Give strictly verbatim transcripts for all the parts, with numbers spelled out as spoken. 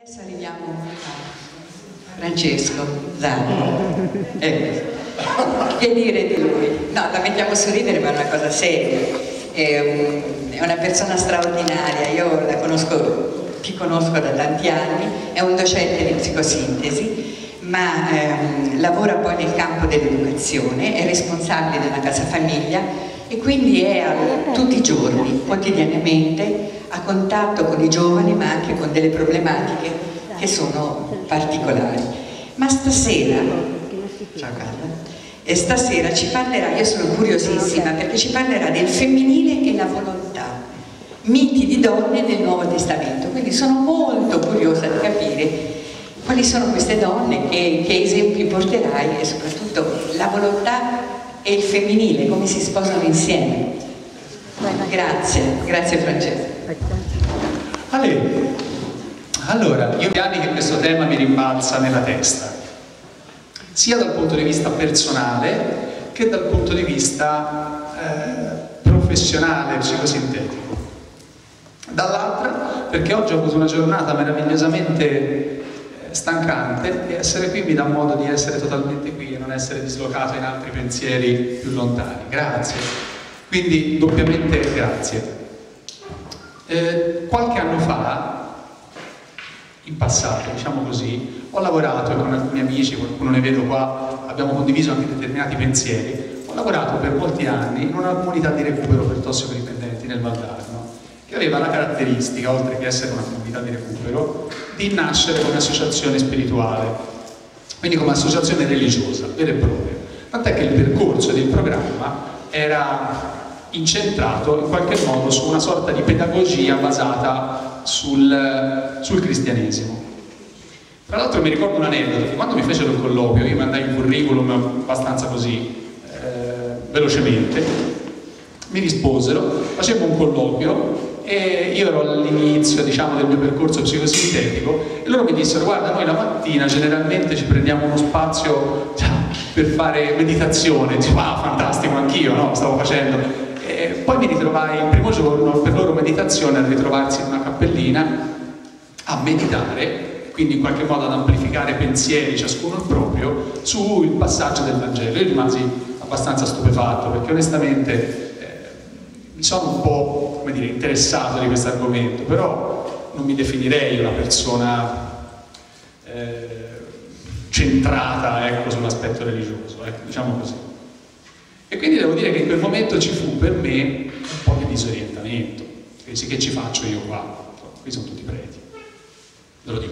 Adesso arriviamo a Francesco Zanni. Ecco. Che dire di lui? No, la mettiamo a sorridere, ma è una cosa seria. È, un, è una persona straordinaria. Io la conosco, ti conosco da tanti anni. È un docente di psicosintesi, ma ehm, lavora poi nel campo dell'educazione, è responsabile della casa famiglia e quindi è a, tutti i giorni, quotidianamente, a contatto con i giovani, ma anche con delle problematiche che sono particolari. Ma stasera, ciao Carla, e stasera ci parlerà, io sono curiosissima, perché ci parlerà del femminile e la volontà, miti di donne nel Nuovo Testamento, quindi sono molto curiosa di capire quali sono queste donne, che, che esempi porterai e soprattutto la volontà e il femminile, come si sposano insieme. Grazie, grazie Francesco. Ale, allora, io ho anni che questo tema mi rimbalza nella testa, sia dal punto di vista personale che dal punto di vista eh, professionale, psicosintetico. Dall'altra, perché oggi ho avuto una giornata meravigliosamente stancante e essere qui mi dà modo di essere totalmente qui e non essere dislocato in altri pensieri più lontani. Grazie. Quindi doppiamente grazie. Eh, qualche anno fa, in passato, diciamo così, ho lavorato con alcuni amici, qualcuno ne vedo qua, abbiamo condiviso anche determinati pensieri. Ho lavorato per molti anni in una comunità di recupero per tossicodipendenti nel Valdarno, che aveva la caratteristica, oltre che essere una comunità di recupero, di nascere come associazione spirituale, quindi come associazione religiosa, vera e propria. Tant'è che il percorso del programma era incentrato in qualche modo su una sorta di pedagogia basata sul, sul cristianesimo. Tra l'altro mi ricordo un aneddoto, che quando mi fecero il colloquio, io mandai un curriculum abbastanza così, eh, velocemente, mi risposero, facevo un colloquio e io ero all'inizio, diciamo, del mio percorso psicosintetico e loro mi dissero: guarda, noi la mattina generalmente ci prendiamo uno spazio per fare meditazione. Dicevo: ah, fantastico, anch'io, no? Stavo facendo. E poi mi ritrovai il primo giorno per loro meditazione a ritrovarsi in una cappellina a meditare, quindi in qualche modo ad amplificare pensieri, ciascuno il proprio, sul passaggio del Vangelo. Io rimasi abbastanza stupefatto, perché onestamente mi sono un po', come dire, interessato di questo argomento, però non mi definirei una persona eh, centrata, ecco, sull'aspetto religioso, ecco, diciamo così. E quindi devo dire che in quel momento ci fu per me un po' di disorientamento. Pensi, che ci faccio io qua? Qui sono tutti preti, ve lo dico.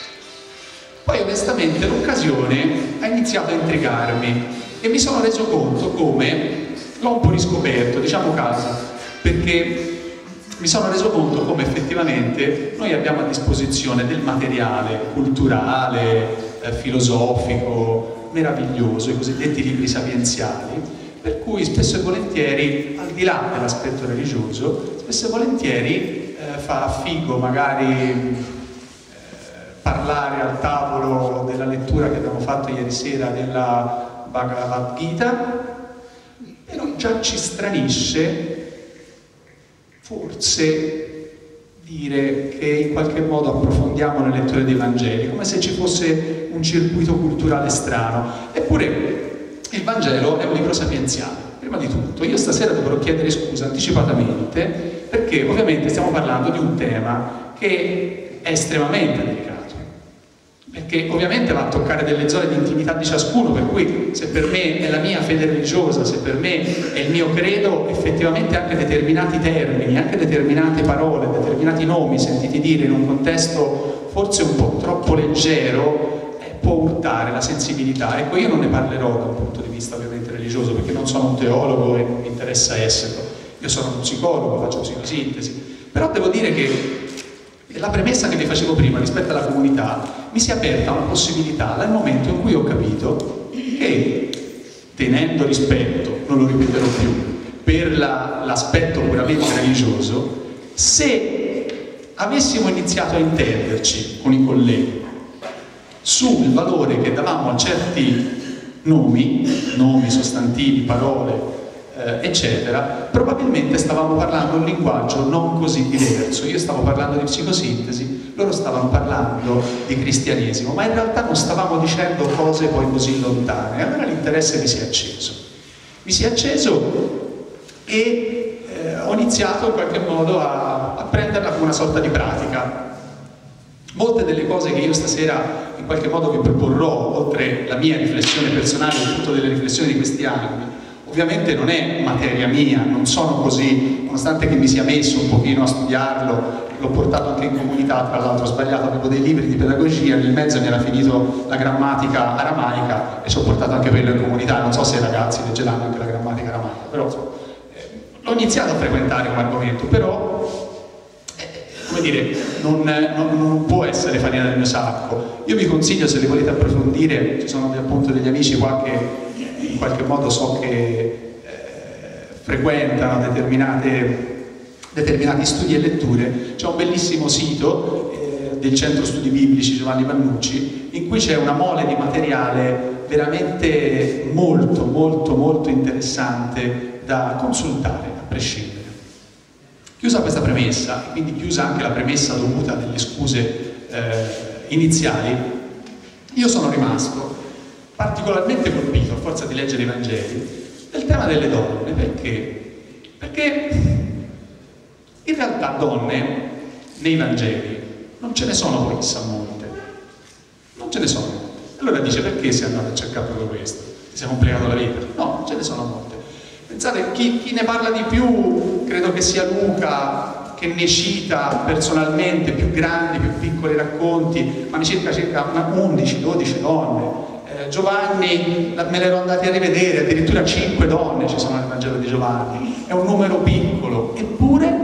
Poi onestamente l'occasione ha iniziato a intrigarmi e mi sono reso conto come l'ho un po' riscoperto, diciamo caso, perché mi sono reso conto come effettivamente noi abbiamo a disposizione del materiale culturale, eh, filosofico, meraviglioso, i cosiddetti libri sapienziali, per cui spesso e volentieri, al di là dell'aspetto religioso, spesso e volentieri eh, fa figo magari eh, parlare al tavolo della lettura che abbiamo fatto ieri sera della Bhagavad Gita, però già ci stranisce forse dire che in qualche modo approfondiamo le letture dei Vangeli, come se ci fosse un circuito culturale strano. Eppure il Vangelo è un libro sapienziale, prima di tutto. Io stasera dovrò chiedere scusa anticipatamente, perché ovviamente stiamo parlando di un tema che è estremamente delicato, perché ovviamente va a toccare delle zone di intimità di ciascuno, per cui se per me è la mia fede religiosa, se per me è il mio credo, effettivamente anche determinati termini, anche determinate parole, determinati nomi sentiti dire in un contesto forse un po' troppo leggero, può urtare la sensibilità. Ecco, io non ne parlerò da un punto di vista ovviamente religioso, perché non sono un teologo e non mi interessa esserlo. Io sono uno psicologo, faccio psicosintesi, però devo dire che la premessa che vi facevo prima rispetto alla comunità mi si è aperta una possibilità nel momento in cui ho capito che, tenendo rispetto, non lo ripeterò più, per l'aspetto la, puramente religioso, se avessimo iniziato a intenderci con i colleghi sul valore che davamo a certi nomi, nomi, sostantivi, parole, eh, eccetera, probabilmente stavamo parlando un linguaggio non così diverso. Io stavo parlando di psicosintesi, loro stavano parlando di cristianesimo, ma in realtà non stavamo dicendo cose poi così lontane. Allora l'interesse mi si è acceso. Mi si è acceso e eh, ho iniziato in qualche modo a, a prenderla come una sorta di pratica. Molte delle cose che io stasera in qualche modo vi proporrò, oltre la mia riflessione personale e tutte delle riflessioni di questi anni, ovviamente non è materia mia, non sono così, nonostante che mi sia messo un pochino a studiarlo, l'ho portato anche in comunità, tra l'altro ho sbagliato, avevo dei libri di pedagogia, nel mezzo mi era finito la grammatica aramaica e ci ho portato anche quello in comunità, non so se i ragazzi leggeranno anche la grammatica aramaica, però insomma, eh, l'ho iniziato a frequentare come argomento, però come dire, non, non, non può essere farina del mio sacco. Io vi consiglio, se le volete approfondire, ci sono appunto degli amici qua che in qualche modo so che eh, frequentano determinate, determinati studi e letture. C'è un bellissimo sito eh, del Centro Studi Biblici Giovanni Vannucci, in cui c'è una mole di materiale veramente molto, molto, molto interessante da consultare, a prescindere. Chiusa questa premessa, e quindi chiusa anche la premessa dovuta delle scuse eh, iniziali, io sono rimasto particolarmente colpito, a forza di leggere i Vangeli, del tema delle donne. Perché? Perché in realtà donne nei Vangeli non ce ne sono poi chissà molte, non ce ne sono molte. Allora dice, perché si è andato a cercare proprio questo? Ti si è complicato la vita? No, ce ne sono molte. Pensate, chi, chi ne parla di più credo che sia Luca, che ne cita personalmente più grandi, più piccoli racconti, ma ne circa circa undici dodici donne. Eh, Giovanni, me l'ero andati a rivedere, addirittura cinque donne ci sono nel Vangelo di Giovanni, è un numero piccolo, eppure,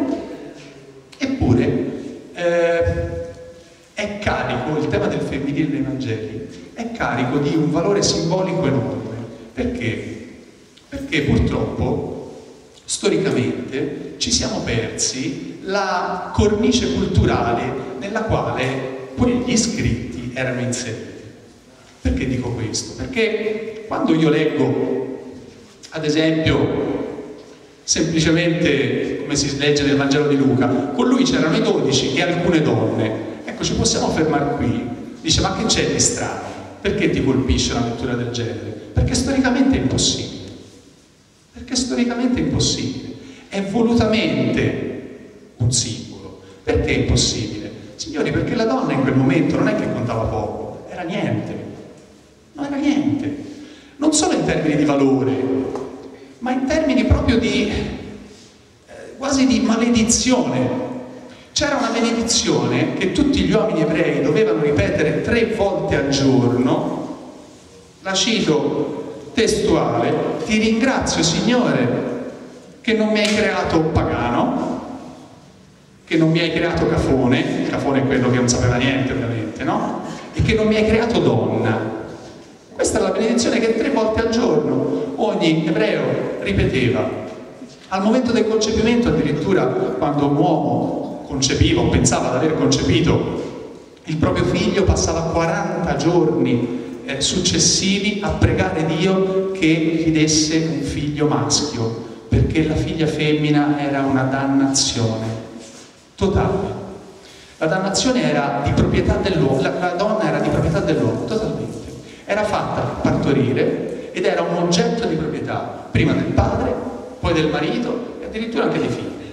eppure eh, è carico, il tema del femminile nei Vangeli, è carico di un valore simbolico enorme. Perché? Perché purtroppo, storicamente, ci siamo persi la cornice culturale nella quale poi gli scritti erano inseriti. Perché dico questo? Perché quando io leggo, ad esempio, semplicemente, come si legge nel Vangelo di Luca, con lui c'erano i dodici e alcune donne. Ecco, ci possiamo fermare qui. Dice, ma che c'è di strano? Perché ti colpisce una lettura del genere? Perché storicamente è impossibile. Perché storicamente è impossibile, è volutamente un simbolo. Perché è impossibile? Signori, perché la donna in quel momento non è che contava poco, era niente, non era niente, non solo in termini di valore, ma in termini proprio di, eh, quasi di maledizione. C'era una maledizione che tutti gli uomini ebrei dovevano ripetere tre volte al giorno, la cito testuale: ti ringrazio Signore che non mi hai creato pagano, che non mi hai creato cafone, cafone è quello che non sapeva niente ovviamente, no? E che non mi hai creato donna. Questa è la benedizione che tre volte al giorno ogni ebreo ripeteva. Al momento del concepimento, addirittura, quando un uomo concepiva o pensava di aver concepito il proprio figlio, passava quaranta giorni Eh, successivi a pregare Dio che gli desse un figlio maschio, perché la figlia femmina era una dannazione totale. La dannazione era di proprietà dell'uomo, la, la donna era di proprietà dell'uomo, totalmente. Era fatta partorire ed era un oggetto di proprietà, prima del padre, poi del marito e addirittura anche dei figli.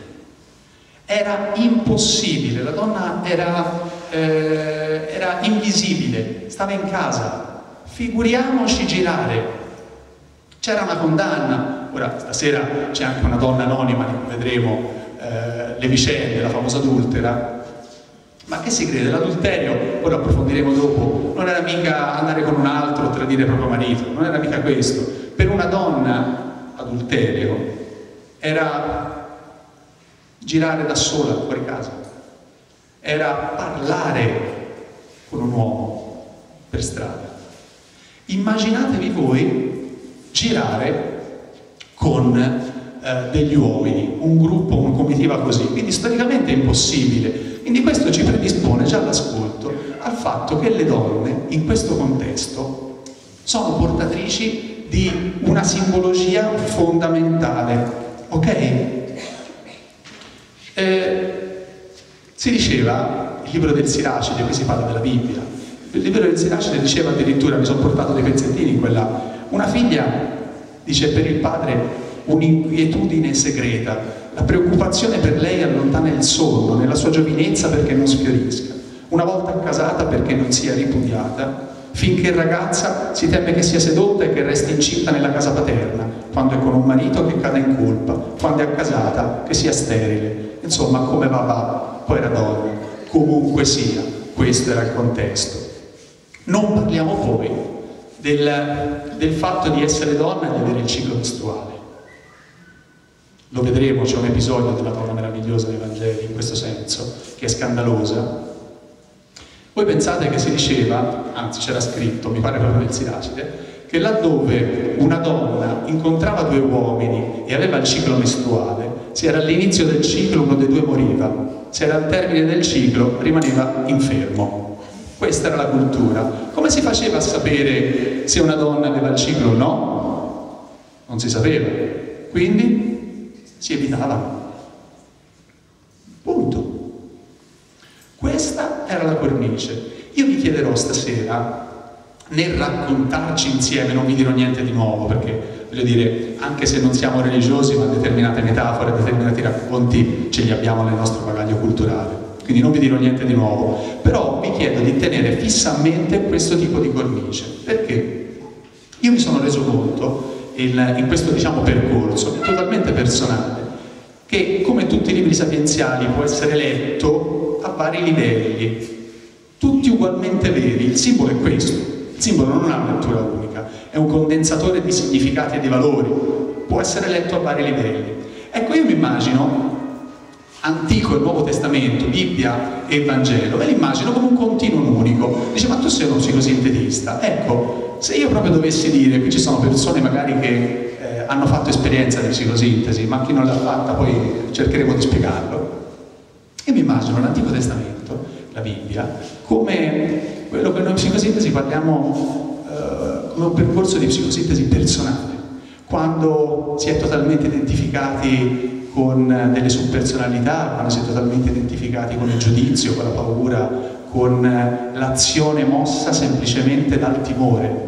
Era impossibile, la donna era, eh, era invisibile, stava in casa. Figuriamoci girare. C'era una condanna. Ora stasera c'è anche una donna anonima di cui vedremo eh, le vicende, la famosa adultera. Ma che si crede? L'adulterio, ora approfondiremo dopo, non era mica andare con un altro o tradire il proprio marito, non era mica questo. Per una donna adulterio era girare da sola fuori casa, era parlare con un uomo per strada. Immaginatevi voi girare con eh, degli uomini, un gruppo, una comitiva così, quindi storicamente è impossibile. Quindi questo ci predispone già all'ascolto al fatto che le donne in questo contesto sono portatrici di una simbologia fondamentale, ok? Eh, si diceva, il libro del Siracide, qui si parla della Bibbia, il libro del Siracide diceva addirittura, mi sono portato dei pezzettini in quella, una figlia dice per il padre un'inquietudine segreta, la preoccupazione per lei allontana il sonno nella sua giovinezza perché non sfiorisca, una volta accasata perché non sia ripudiata, finché ragazza si teme che sia sedotta e che resti incinta nella casa paterna, quando è con un marito che cada in colpa, quando è accasata che sia sterile, insomma come va va, poi era donna, comunque sia, questo era il contesto. Non parliamo poi del, del fatto di essere donna e di avere il ciclo mestruale. Lo vedremo, c'è un episodio della donna meravigliosa dei Vangeli in questo senso, che è scandalosa. Voi pensate che si diceva, anzi c'era scritto, mi pare proprio nel Siracide, che laddove una donna incontrava due uomini e aveva il ciclo mestruale, se era all'inizio del ciclo uno dei due moriva, se era al termine del ciclo rimaneva infermo. Questa era la cultura. Come si faceva a sapere se una donna aveva il ciclo o no? Non si sapeva. Quindi si evitavano. Punto. Questa era la cornice. Io vi chiederò stasera, nel raccontarci insieme, non vi dirò niente di nuovo, perché voglio dire, anche se non siamo religiosi, ma determinate metafore, determinati racconti ce li abbiamo nel nostro bagaglio culturale. Quindi non vi dirò niente di nuovo, però vi chiedo di tenere fissamente questo tipo di cornice, perché io mi sono reso conto in, in questo, diciamo, percorso totalmente personale, che come tutti i libri sapienziali può essere letto a vari livelli, tutti ugualmente veri. Il simbolo è questo, il simbolo non ha una lettura unica, è un condensatore di significati e di valori, può essere letto a vari livelli. Ecco, io mi immagino Antico e Nuovo Testamento, Bibbia e Vangelo, e l'immagino come un continuum unico. Dice, ma tu sei uno psicosintetista. Ecco, se io proprio dovessi dire, qui ci sono persone magari che eh, hanno fatto esperienza di psicosintesi, ma chi non l'ha fatta poi cercheremo di spiegarlo. Io mi immagino l'Antico Testamento, la Bibbia, come quello che noi in psicosintesi parliamo eh, come un percorso di psicosintesi personale, quando si è totalmente identificati con delle subpersonalità, quando si è totalmente identificati con il giudizio, con la paura, con l'azione mossa semplicemente dal timore.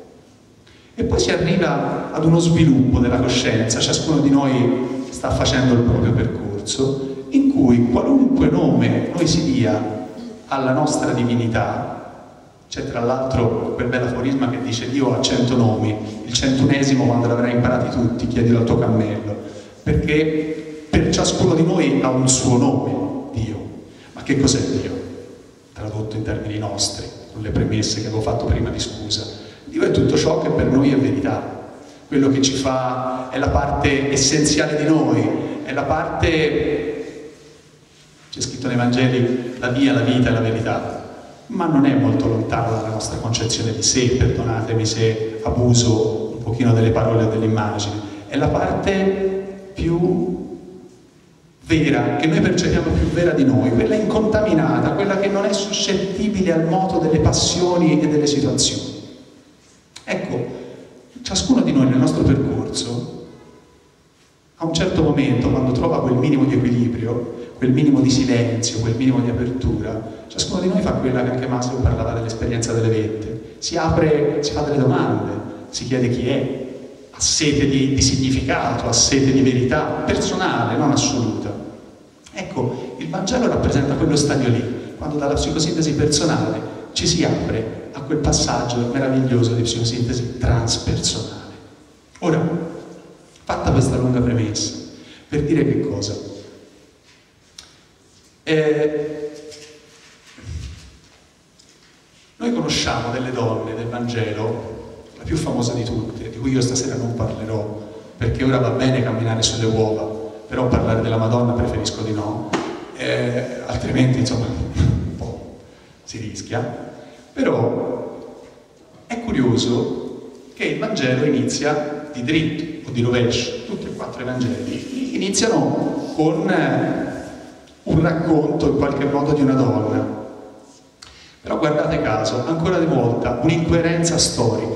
E poi si arriva ad uno sviluppo della coscienza, ciascuno di noi sta facendo il proprio percorso, in cui qualunque nome noi si dia alla nostra divinità, c'è tra l'altro quel bel aforisma che dice Dio ha cento nomi, il centunesimo quando l'avrai imparati tutti chiedilo al tuo cammello, perché per ciascuno di noi ha un suo nome, Dio. Ma che cos'è Dio? Tradotto in termini nostri, con le premesse che avevo fatto prima di scusa. Dio è tutto ciò che per noi è verità, quello che ci fa, è la parte essenziale di noi, è la parte, c'è scritto nei Vangeli, la via, la vita e la verità, ma non è molto lontano dalla nostra concezione di sé, perdonatemi se abuso un pochino delle parole o delle immagini, è la parte più vera, che noi percepiamo più vera di noi, quella incontaminata, quella che non è suscettibile al moto delle passioni e delle situazioni. Ecco, ciascuno di noi nel nostro percorso, a un certo momento, quando trova quel minimo di equilibrio, quel minimo di silenzio, quel minimo di apertura, ciascuno di noi fa quella che anche Maslow parlava dell'esperienza delle vette, si apre, si fa delle domande, si chiede chi è, ha sete di, di significato, ha sete di verità personale, non assoluta. Ecco, il Vangelo rappresenta quello stadio lì, quando dalla psicosintesi personale ci si apre a quel passaggio meraviglioso di psicosintesi transpersonale. Ora, fatta questa lunga premessa, per dire che cosa? Eh, noi conosciamo delle donne del Vangelo, la più famosa di tutte, di cui io stasera non parlerò, perché ora va bene camminare sulle uova, però parlare della Madonna preferisco di no, eh, altrimenti insomma un po' si rischia. Però è curioso che il Vangelo inizia di dritto o di rovescio, tutti e quattro i Vangeli iniziano con un racconto in qualche modo di una donna. Però guardate caso, ancora una volta, un'incoerenza storica.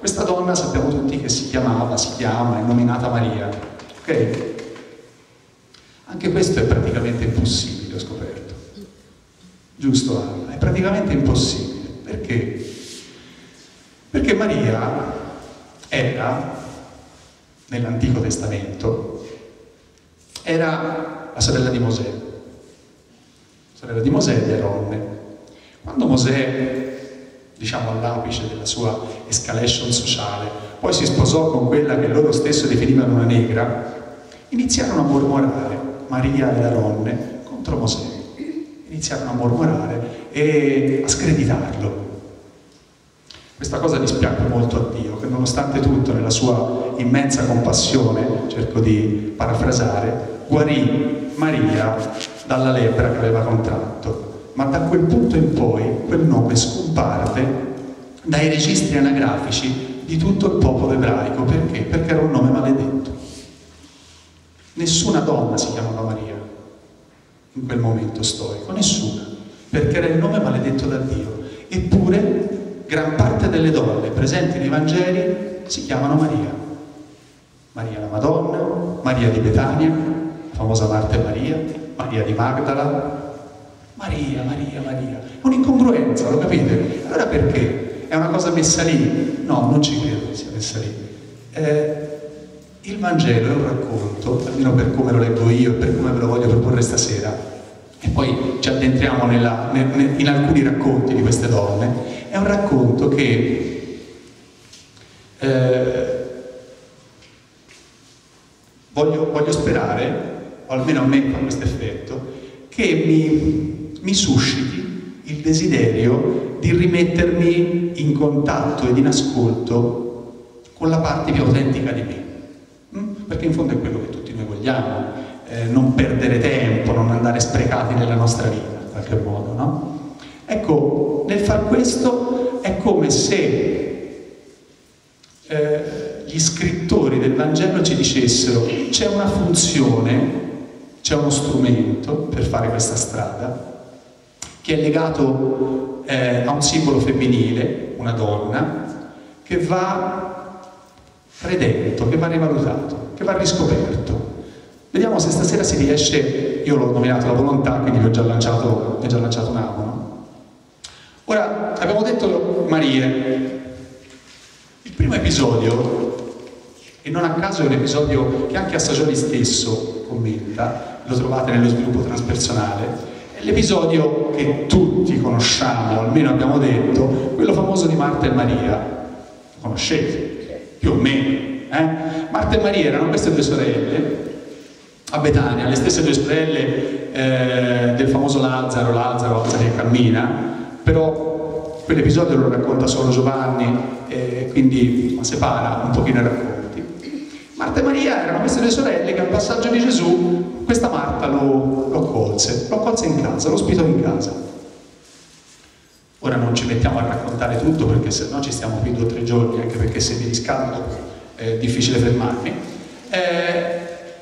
Questa donna sappiamo tutti che si chiamava, si chiama, è nominata Maria, ok? Anche questo è praticamente impossibile, ho scoperto. Giusto, Anna? È praticamente impossibile. Perché? Perché Maria era, nell'Antico Testamento, era la sorella di Mosè, sorella di Mosè e di Aronne. Quando Mosè, diciamo all'apice della sua escalation sociale, poi si sposò con quella che loro stesso definivano una negra, iniziarono a mormorare, Maria e Aronne, contro Mosè. Iniziarono a mormorare e a screditarlo. Questa cosa dispiacque molto a Dio, che nonostante tutto, nella sua immensa compassione, cerco di parafrasare, guarì Maria dalla lebbra che aveva contratto. Ma da quel punto in poi quel nome scomparve dai registri anagrafici di tutto il popolo ebraico. Perché? Perché era un nome maledetto. Nessuna donna si chiamava Maria in quel momento storico, nessuna, perché era il nome maledetto da Dio. Eppure gran parte delle donne presenti nei Vangeli si chiamano Maria. Maria la Madonna, Maria di Betania, la famosa Marta e Maria, Maria di Magdala. Maria, Maria, Maria. È un'incongruenza, lo capite? Allora perché? È una cosa messa lì? No, non ci credo che sia messa lì. Eh, il Vangelo è un racconto, almeno per come lo leggo io e per come ve lo voglio proporre stasera, e poi ci addentriamo nella, nel, in alcuni racconti di queste donne. È un racconto che eh, voglio, voglio sperare, o almeno a me fa questo effetto, che mi, mi susciti il desiderio di rimettermi in contatto ed in ascolto con la parte più autentica di me. Perché in fondo è quello che tutti noi vogliamo, eh, non perdere tempo, non andare sprecati nella nostra vita, in qualche modo, no? Ecco, nel far questo è come se eh, gli scrittori del Vangelo ci dicessero: c'è una funzione, c'è uno strumento per fare questa strada, che è legato eh, a un simbolo femminile, una donna, che va redento, che va rivalutato, che va riscoperto. Vediamo se stasera si riesce. Io l'ho nominato la volontà, quindi vi ho già lanciato, vi ho già lanciato un amo, no? Ora, abbiamo detto Marie. Il primo episodio, e non a caso è un episodio che anche Assagioli stesso commenta, lo trovate nello sviluppo transpersonale, è l'episodio che tutti conosciamo, almeno abbiamo detto, quello famoso di Marta e Maria. Lo conoscete? Più o meno, eh? Marta e Maria erano queste due sorelle a Betania, le stesse due sorelle eh, del famoso Lazzaro, Lazzaro, Lazzaro che cammina, però quell'episodio lo racconta solo Giovanni, eh, quindi ma separa un pochino i racconti. Marta e Maria erano queste due sorelle che al passaggio di Gesù, questa Marta lo, lo accolse, lo accolse in casa, lo ospitò in casa. Ora non ci mettiamo a raccontare tutto, perché se no ci stiamo qui due o tre giorni, anche perché se mi riscaldo è difficile fermarmi. Eh,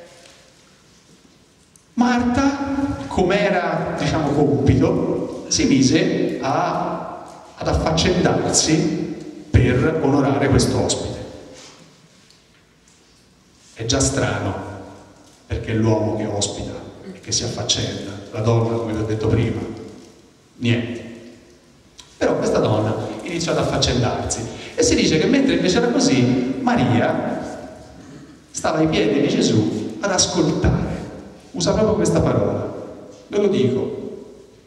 Marta, com'era, diciamo, compito, si mise a, ad affaccendarsi per onorare questo ospite. È già strano, perché è l'uomo che ospita e che si affaccenda, la donna, come vi ho detto prima, niente. Però questa donna iniziò ad affaccendarsi e si dice che mentre invece era così, Maria stava ai piedi di Gesù ad ascoltare. Usa proprio questa parola, ve lo dico.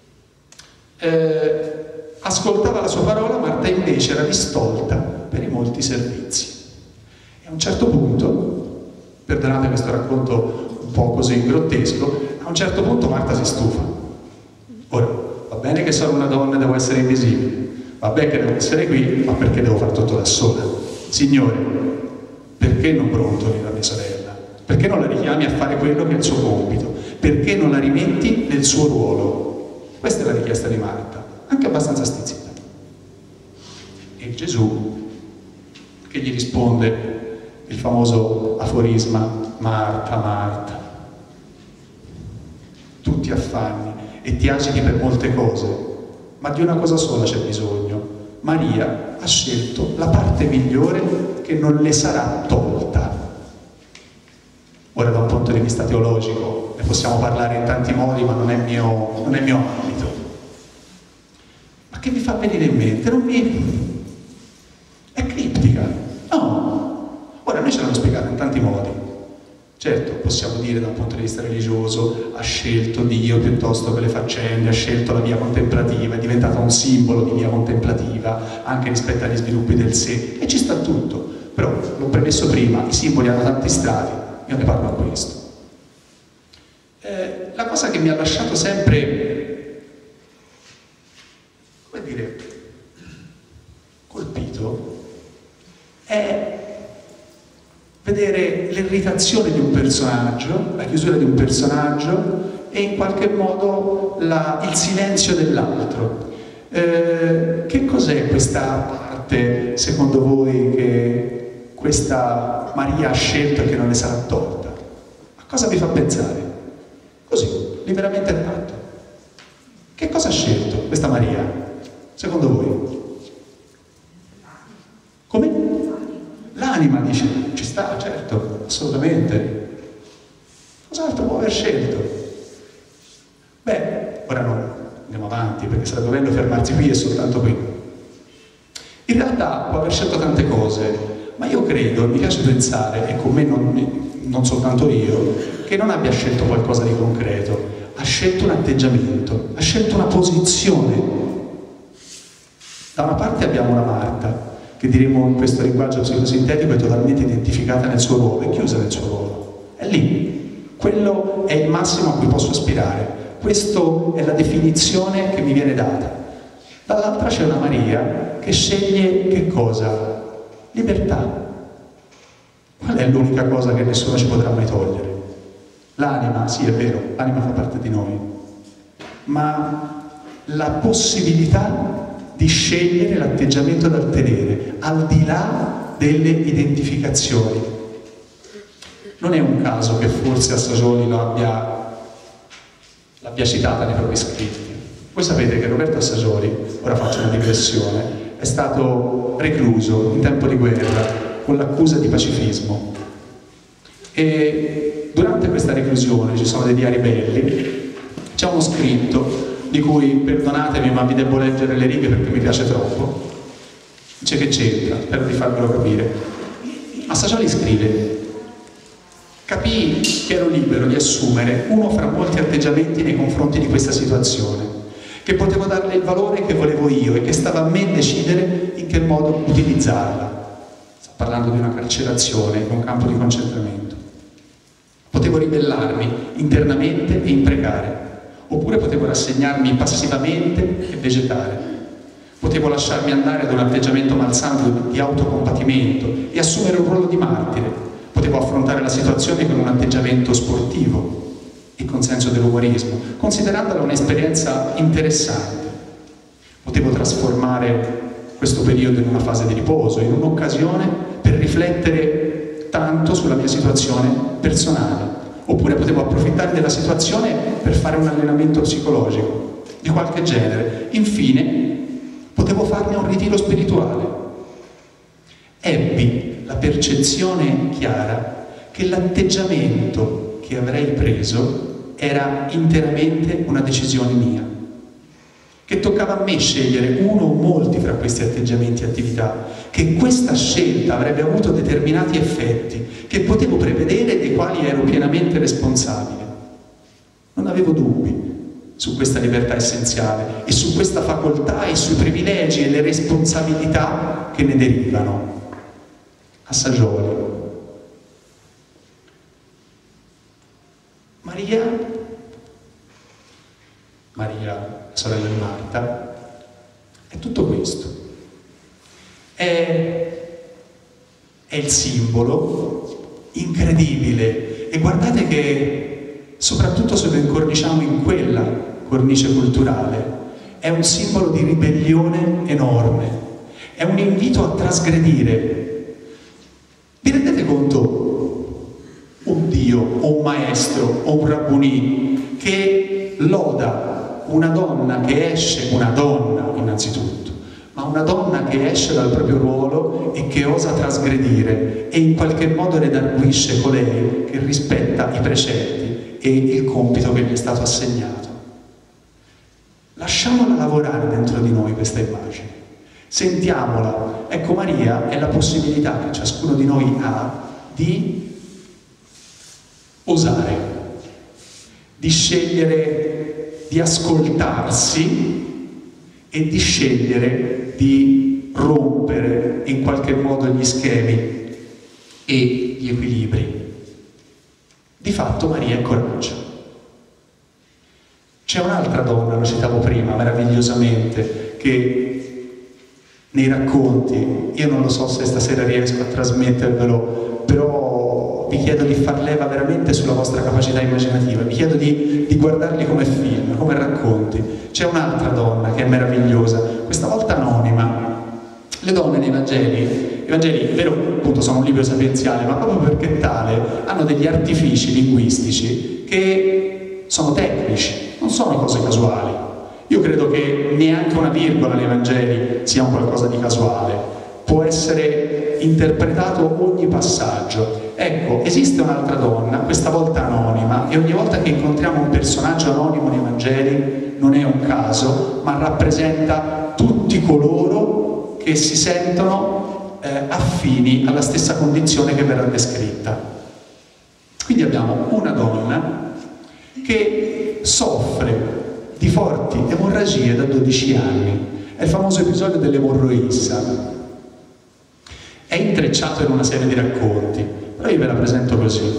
Eh, ascoltava la sua parola, Marta invece era distolta per i molti servizi. E a un certo punto, perdonate questo racconto un po' così grottesco, a un certo punto Marta si stufa. Ora, va bene che sono una donna e devo essere invisibile, va bene che devo essere qui, ma perché devo fare tutto da sola? Signore, perché non brontoli la mia sorella? Perché non la richiami a fare quello che è il suo compito? Perché non la rimetti nel suo ruolo? Questa è la richiesta di Marta, anche abbastanza stizzita. E Gesù, che gli risponde il famoso aforisma: Marta, Marta, tu ti affanni e ti agiti per molte cose, ma di una cosa sola c'è bisogno: Maria ha scelto la parte migliore che non le sarà tolta. Ora, da un punto di vista teologico, ne possiamo parlare in tanti modi, ma non è mio, non è mio ambito. Ma che vi fa venire in mente? Non mi... è criptica. No. Ora, noi ce l'hanno spiegato in tanti modi. Certo, possiamo dire da un punto di vista religioso, ha scelto Dio piuttosto che le faccende, ha scelto la via contemplativa, è diventata un simbolo di via contemplativa, anche rispetto agli sviluppi del sé, e ci sta tutto. Però, l'ho premesso prima, i simboli hanno tanti strati, io ne parlo a questo. Eh, la cosa che mi ha lasciato sempre, come dire, colpito, è vedere l'irritazione di un personaggio, la chiusura di un personaggio e in qualche modo la, il silenzio dell'altro. Eh, che cos'è questa parte, secondo voi, che questa Maria ha scelto e che non le sarà tolta? A cosa vi fa pensare? Così, liberamente fatto. Che cosa ha scelto questa Maria, secondo voi? Come? L'anima, dice, ci sta, certo, assolutamente. Cos'altro può aver scelto? Beh, ora no, andiamo avanti, perché sarebbe bello fermarsi qui e soltanto qui. In realtà può aver scelto tante cose, ma io credo, mi piace pensare, e con me non, non soltanto io, che non abbia scelto qualcosa di concreto, ha scelto un atteggiamento, ha scelto una posizione. Da una parte abbiamo una Marta, che diremo in questo linguaggio psicosintetico è totalmente identificata nel suo ruolo, è chiusa nel suo ruolo, è lì, quello è il massimo a cui posso aspirare, questa è la definizione che mi viene data. Dall'altra c'è una Maria che sceglie che cosa? Libertà. Qual è l'unica cosa che nessuno ci potrà mai togliere? L'anima, sì è vero, l'anima fa parte di noi, ma la possibilità di scegliere l'atteggiamento da tenere, al di là delle identificazioni. Non è un caso che forse Assagioli l'abbia, l'abbia citata nei propri scritti. Voi sapete che Roberto Assagioli, ora faccio una digressione, è stato recluso in tempo di guerra con l'accusa di pacifismo. E durante questa reclusione, ci sono dei diari belli, c'è uno scritto di cui, perdonatemi, ma vi devo leggere le righe perché mi piace troppo. Dice che c'entra, spero di farvelo capire. Assagioli scrive: capii che ero libero di assumere uno fra molti atteggiamenti nei confronti di questa situazione, che potevo darle il valore che volevo io e che stava a me decidere in che modo utilizzarla. Sta parlando di una carcerazione, di un campo di concentramento. Potevo ribellarmi internamente e imprecare, oppure potevo rassegnarmi passivamente e vegetare. Potevo lasciarmi andare ad un atteggiamento malsano di autocompatimento e assumere un ruolo di martire. Potevo affrontare la situazione con un atteggiamento sportivo e con senso dell'umorismo, considerandola un'esperienza interessante. Potevo trasformare questo periodo in una fase di riposo, in un'occasione per riflettere tanto sulla mia situazione personale. Oppure potevo approfittare della situazione per fare un allenamento psicologico di qualche genere. Infine, potevo farne un ritiro spirituale. Ebbi la percezione chiara che l'atteggiamento che avrei preso era interamente una decisione mia, che toccava a me scegliere uno o molti fra questi atteggiamenti e attività, che questa scelta avrebbe avuto determinati effetti che potevo prevedere e dei quali ero pienamente responsabile. Non avevo dubbi su questa libertà essenziale e su questa facoltà e sui privilegi e le responsabilità che ne derivano. Assagioli. Maria, Maria, sorella di Marta, è tutto questo. È, è il simbolo incredibile, e guardate che soprattutto se lo incorniciamo in quella cornice culturale è un simbolo di ribellione enorme, è un invito a trasgredire. Vi rendete conto? Un Dio o un maestro o un rabbunì che loda una donna che esce, una donna innanzitutto, ma una donna che esce dal proprio ruolo e che osa trasgredire e in qualche modo redarguisce colei che rispetta i precetti e il compito che gli è stato assegnato. Lasciamola lavorare dentro di noi questa immagine, sentiamola. Ecco, Maria è la possibilità che ciascuno di noi ha di osare, di scegliere di ascoltarsi e di scegliere di rompere in qualche modo gli schemi e gli equilibri. Di fatto Maria è coraggio. C'è un'altra donna, lo citavo prima, meravigliosamente, che nei racconti, io non lo so se stasera riesco a trasmettervelo, però vi chiedo di far leva veramente sulla vostra capacità immaginativa, vi chiedo di, di guardarli come film, come racconti. C'è un'altra donna che è meravigliosa, questa volta anonima. Le donne nei Vangeli, i Vangeli, è vero, appunto, sono un libro sapienziale, ma proprio perché tale, hanno degli artifici linguistici che sono tecnici, non sono cose casuali. Io credo che neanche una virgola nei Vangeli sia un qualcosa di casuale, può essere interpretato ogni passaggio. Ecco, esiste un'altra donna, questa volta anonima, e ogni volta che incontriamo un personaggio anonimo nei Vangeli non è un caso, ma rappresenta tutti coloro che si sentono eh, affini alla stessa condizione che verrà descritta. Quindi abbiamo una donna che soffre di forti emorragie da dodici anni. È il famoso episodio dell'emorroissa. È intrecciato in una serie di racconti, però io ve la presento così.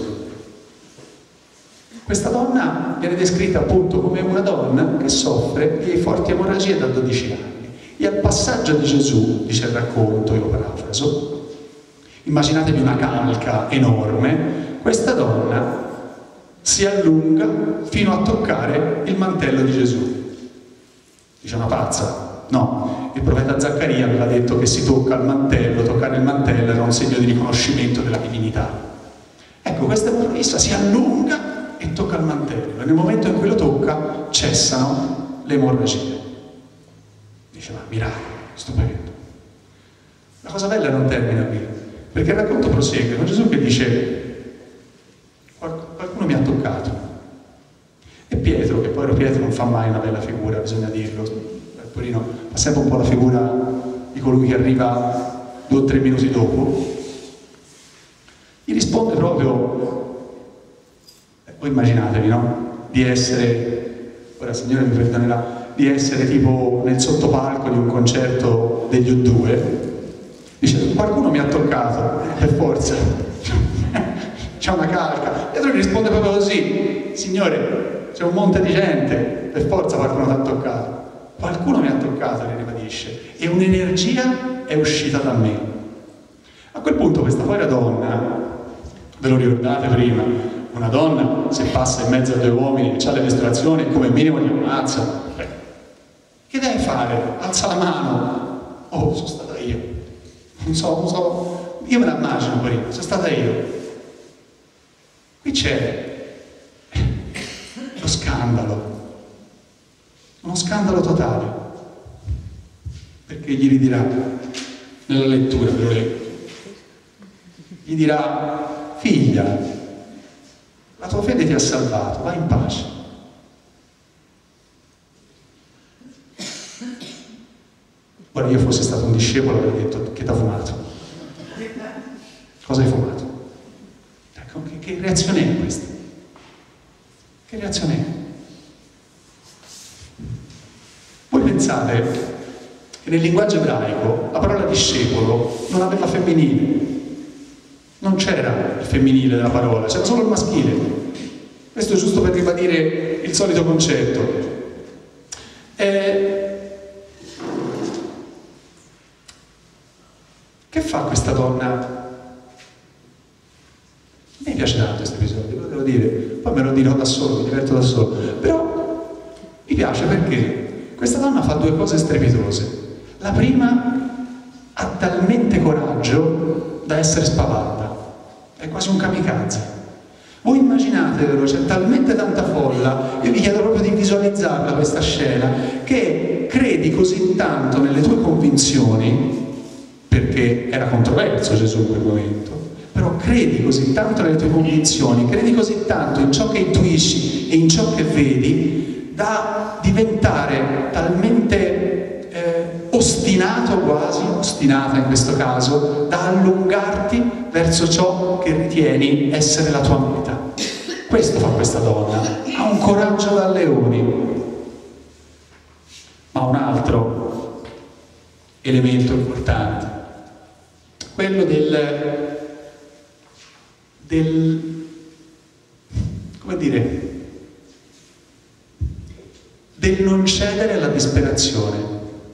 Questa donna viene descritta appunto come una donna che soffre di forti emorragie da dodici anni. E al passaggio di Gesù, dice il racconto, io parafraso, immaginatevi una calca enorme, questa donna si allunga fino a toccare il mantello di Gesù. Dice una pazza? No, il profeta Zaccaria aveva detto che si tocca il mantello, toccare il mantello era un segno di riconoscimento della divinità. Ecco, questa emorroissa si allunga e tocca il mantello, e nel momento in cui lo tocca cessano le emorragie. Dice, ma miracolo, stupendo. La cosa bella non termina qui, perché il racconto prosegue con Gesù che dice: qualcuno mi ha toccato. E Pietro, che poi ero Pietro non fa mai una bella figura, bisogna dirlo, Porino, fa sempre un po' la figura di colui che arriva due o tre minuti dopo, gli risponde proprio, eh, voi immaginatevi, no? Di essere, ora il Signore mi perdonerà, di essere tipo nel sottopalco di un concerto degli U due, dice, qualcuno mi ha toccato, per forza, c'è una calca, e lui risponde proprio così, Signore, c'è un monte di gente, per forza qualcuno ti ha toccato, qualcuno mi ha toccato, le ribadisce, e un'energia è uscita da me. A quel punto questa povera donna, ve lo ricordate prima, una donna se passa in mezzo a due uomini e ha le mestruazioni come minimo li ammazza. Che deve fare? Alza la mano. Oh, sono stata io. Non so, non so. Io me la immagino prima, sono stata io. Qui c'è lo scandalo. Uno scandalo totale. Perché gli ridirà, nella lettura, ve lo leggo, gli dirà, figlia, la tua fede ti ha salvato, vai in pace. Ora io fossi stato un discepolo avrei detto, che t'ha fumato? Cosa hai fumato? Ecco, che, che reazione è questa? Che reazione è? Voi pensate che nel linguaggio ebraico la parola discepolo non aveva femminile, non c'era il femminile della parola, c'era solo il maschile. Questo è giusto per ribadire il solito concetto. Eh, Che fa questa donna? A me piace tanto questo episodio, lo devo dire, poi me lo dirò da solo, mi diverto da solo, però mi piace perché questa donna fa due cose strepitose. La prima, ha talmente coraggio da essere spavalda, è quasi un kamikaze. Voi immaginatevelo, c'è talmente tanta folla, io vi chiedo proprio di visualizzarla questa scena, che credi così tanto nelle tue convinzioni, perché era controverso Gesù in quel momento, però credi così tanto nelle tue convinzioni, credi così tanto in ciò che intuisci e in ciò che vedi, da diventare talmente eh, ostinato quasi, ostinata in questo caso, da allungarti verso ciò che ritieni essere la tua meta. Questo fa questa donna, ha un coraggio da leoni. Ma un altro elemento importante, quello del, del come dire, del non cedere alla disperazione.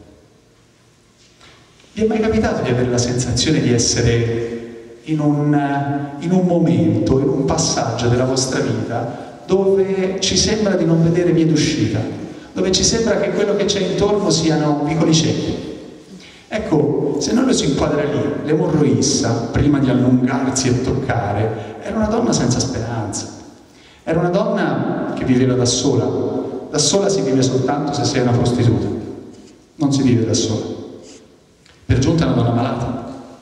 Vi è mai capitato di avere la sensazione di essere in un, in un momento, in un passaggio della vostra vita dove ci sembra di non vedere vie d'uscita, dove ci sembra che quello che c'è intorno siano vicoli ciechi? Ecco, se non lo si inquadra lì, l'emorroissa, prima di allungarsi e toccare, era una donna senza speranza. Era una donna che viveva da sola. Da sola si vive soltanto se sei una prostituta. Non si vive da sola. Per giunta è una donna malata.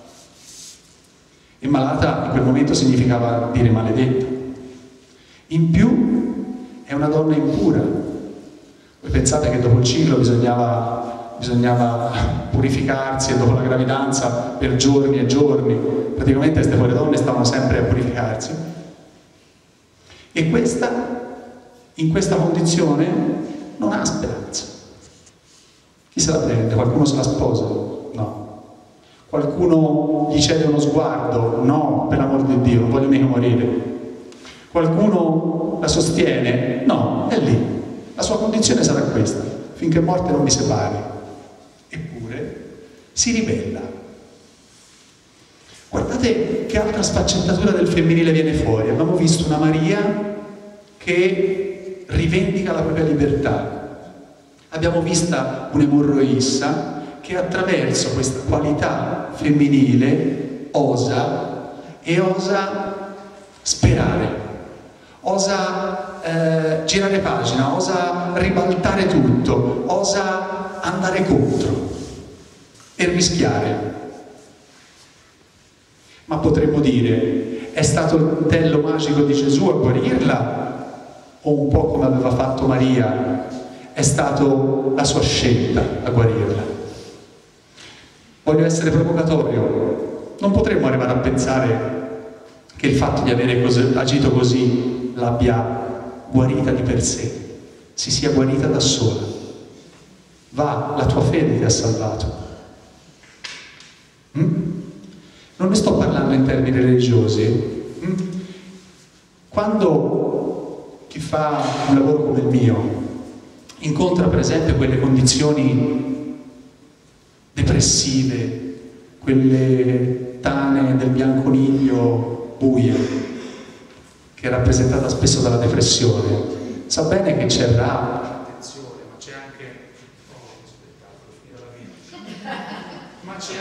E malata in quel momento significava dire maledetta. In più è una donna impura. Voi pensate che dopo il ciclo bisognava, bisognava purificarsi, e dopo la gravidanza per giorni e giorni, praticamente queste povere donne stavano sempre a purificarsi. E questa, in questa condizione, non ha speranza. Chi se la prende? Qualcuno se la sposa? No. Qualcuno gli cede uno sguardo? No, per l'amor di Dio, non voglio mica morire. Qualcuno la sostiene? No, è lì. La sua condizione sarà questa, finché morte non vi separi. Eppure si ribella. Guardate che altra sfaccettatura del femminile viene fuori. Abbiamo visto una Maria che rivendica la propria libertà. Abbiamo vista un'emorroissa che attraverso questa qualità femminile osa e osa sperare, osa eh, girare pagina, osa ribaltare tutto, osa andare contro e rischiare. Ma potremmo dire, è stato il puntello magico di Gesù a guarirla? O un po' come aveva fatto Maria, è stato la sua scelta a guarirla? Voglio essere provocatorio. Non potremmo arrivare a pensare che il fatto di avere così, agito così l'abbia guarita di per sé, si sia guarita da sola. Va, la tua fede ti ha salvato. Mm? Non ne sto parlando in termini religiosi. Mm? Quando chi fa un lavoro come il mio incontra per esempio quelle condizioni depressive, quelle tane del bianconiglio buie, che è rappresentata spesso dalla depressione, sa bene che c'è rabbia, attenzione, ma c'è anche oh, spettacolo, finita la vita. Ma c'è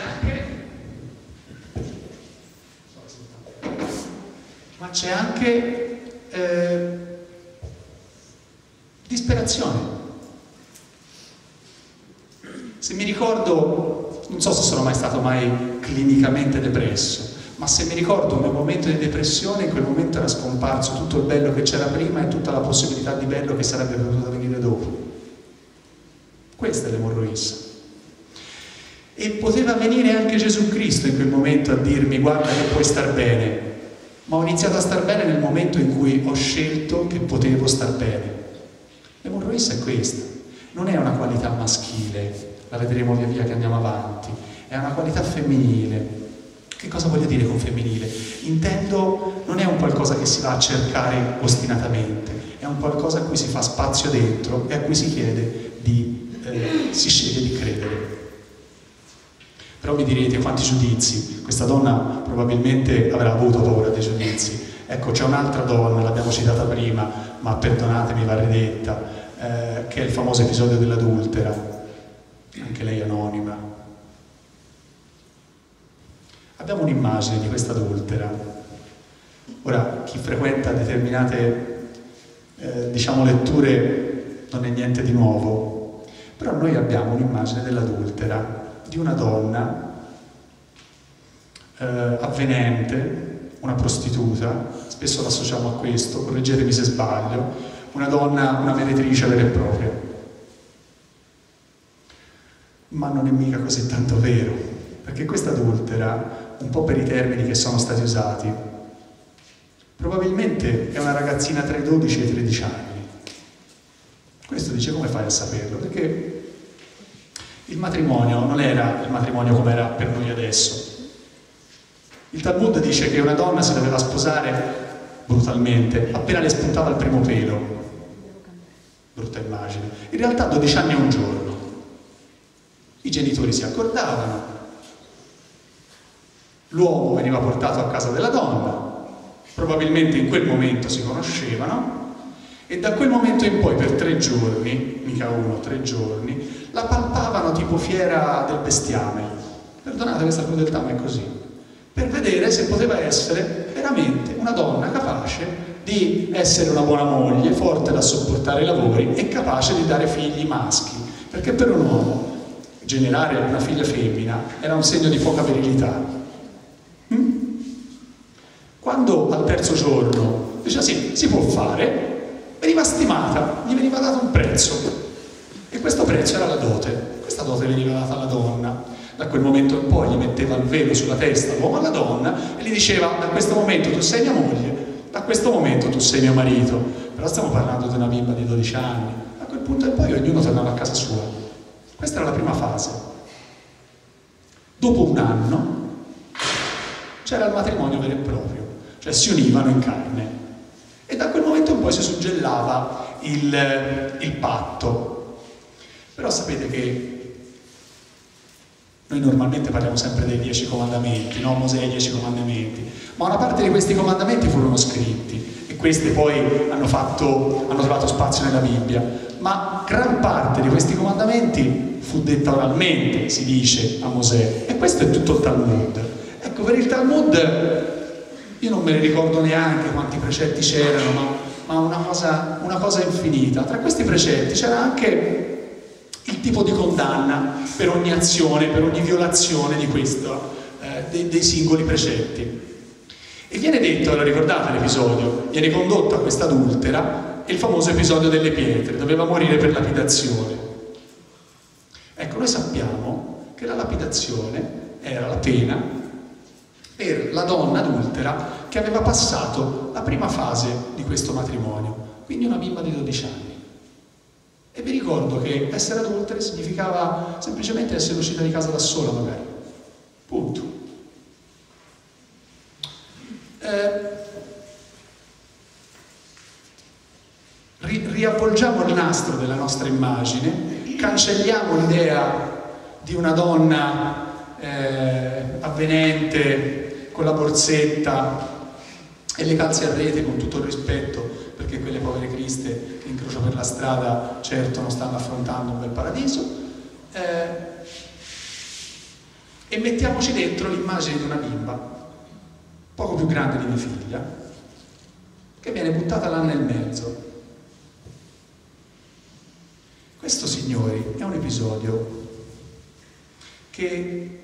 anche ma c'è anche eh, disperazione. Se mi ricordo, non so se sono mai stato mai clinicamente depresso, ma se mi ricordo un mio momento di depressione, in quel momento era scomparso tutto il bello che c'era prima e tutta la possibilità di bello che sarebbe potuta venire dopo. Questa è l'emorroissa. E poteva venire anche Gesù Cristo in quel momento a dirmi: guarda che puoi star bene. Ma ho iniziato a star bene nel momento in cui ho scelto che potevo star bene. L'emorroissa è questa. Non è una qualità maschile, la vedremo via via che andiamo avanti, è una qualità femminile. Che cosa voglio dire con femminile? Intendo, non è un qualcosa che si va a cercare ostinatamente, è un qualcosa a cui si fa spazio dentro e a cui si chiede di, eh, si sceglie di credere. Però mi direte: quanti giudizi? Questa donna probabilmente avrà avuto paura dei giudizi. Ecco, c'è un'altra donna, l'abbiamo citata prima, ma perdonatemi, va ridetta, eh, che è il famoso episodio dell'adultera. Anche lei anonima. Abbiamo un'immagine di questa adultera Ora, chi frequenta determinate eh, diciamo letture non è niente di nuovo, però noi abbiamo un'immagine dell'adultera, di una donna eh, avvenente, una prostituta, spesso l'associamo a questo, correggetemi se sbaglio, una donna, una meretrice vera e propria. Ma non è mica così tanto vero, perché questa adultera, un po' per i termini che sono stati usati, probabilmente è una ragazzina tra i dodici e i tredici anni. Questo dice: come fai a saperlo? Perché il matrimonio non era il matrimonio come era per noi adesso. Il Talmud dice che una donna si doveva sposare brutalmente appena le spuntava il primo pelo. Brutta immagine. In realtà dodici anni e un giorno. I genitori si accordavano, l'uomo veniva portato a casa della donna, probabilmente in quel momento si conoscevano, e da quel momento in poi per tre giorni, mica uno, tre giorni, la palpavano tipo fiera del bestiame. Perdonate questa crudeltà, ma è così. Per vedere se poteva essere veramente una donna capace di essere una buona moglie, forte da sopportare i lavori e capace di dare figli maschi, perché per un uomo generare una figlia femmina era un segno di poca virilità. Hm? Quando al terzo giorno diceva sì, si può fare, veniva stimata, gli veniva dato un prezzo, e questo prezzo era la dote. Questa dote veniva data alla donna. Da quel momento in poi gli metteva il velo sulla testa l'uomo alla donna e gli diceva: da questo momento tu sei mia moglie, da questo momento tu sei mio marito. Però stiamo parlando di una bimba di dodici anni. A quel punto in poi ognuno tornava a casa sua. Questa era la prima fase. Dopo un anno c'era il matrimonio vero e proprio, cioè si univano in carne, e da quel momento in poi si suggellava il, il patto. Però sapete che noi normalmente parliamo sempre dei dieci comandamenti, no? Mosè, i dieci comandamenti, ma una parte di questi comandamenti furono scritti e questi poi hanno, fatto, hanno trovato spazio nella Bibbia, ma gran parte di questi comandamenti fu detta oralmente, si dice, a Mosè, e questo è tutto il Talmud. Ecco, per il Talmud io non me ne ricordo neanche quanti precetti c'erano, ma, ma una, cosa, una cosa infinita. Tra questi precetti c'era anche il tipo di condanna per ogni azione, per ogni violazione di questo, eh, dei, dei singoli precetti. E viene detto, lo ricordate l'episodio, viene condotta questa adultera, è il famoso episodio delle pietre, doveva morire per lapidazione. Ecco, noi sappiamo che la lapidazione era la pena per la donna adultera che aveva passato la prima fase di questo matrimonio, quindi una bimba di dodici anni. E vi ricordo che essere adulteri significava semplicemente essere uscita di casa da sola, magari. Punto. Eh, ri riavvolgiamo il nastro della nostra immagine, cancelliamo l'idea di una donna eh, avvenente con la borsetta e le calze a rete, con tutto il rispetto, perché quelle povere criste che incrocio per la strada certo non stanno affrontando un bel paradiso, eh, e mettiamoci dentro l'immagine di una bimba poco più grande di mia figlia che viene buttata là nel mezzo. Questo, signori, è un episodio che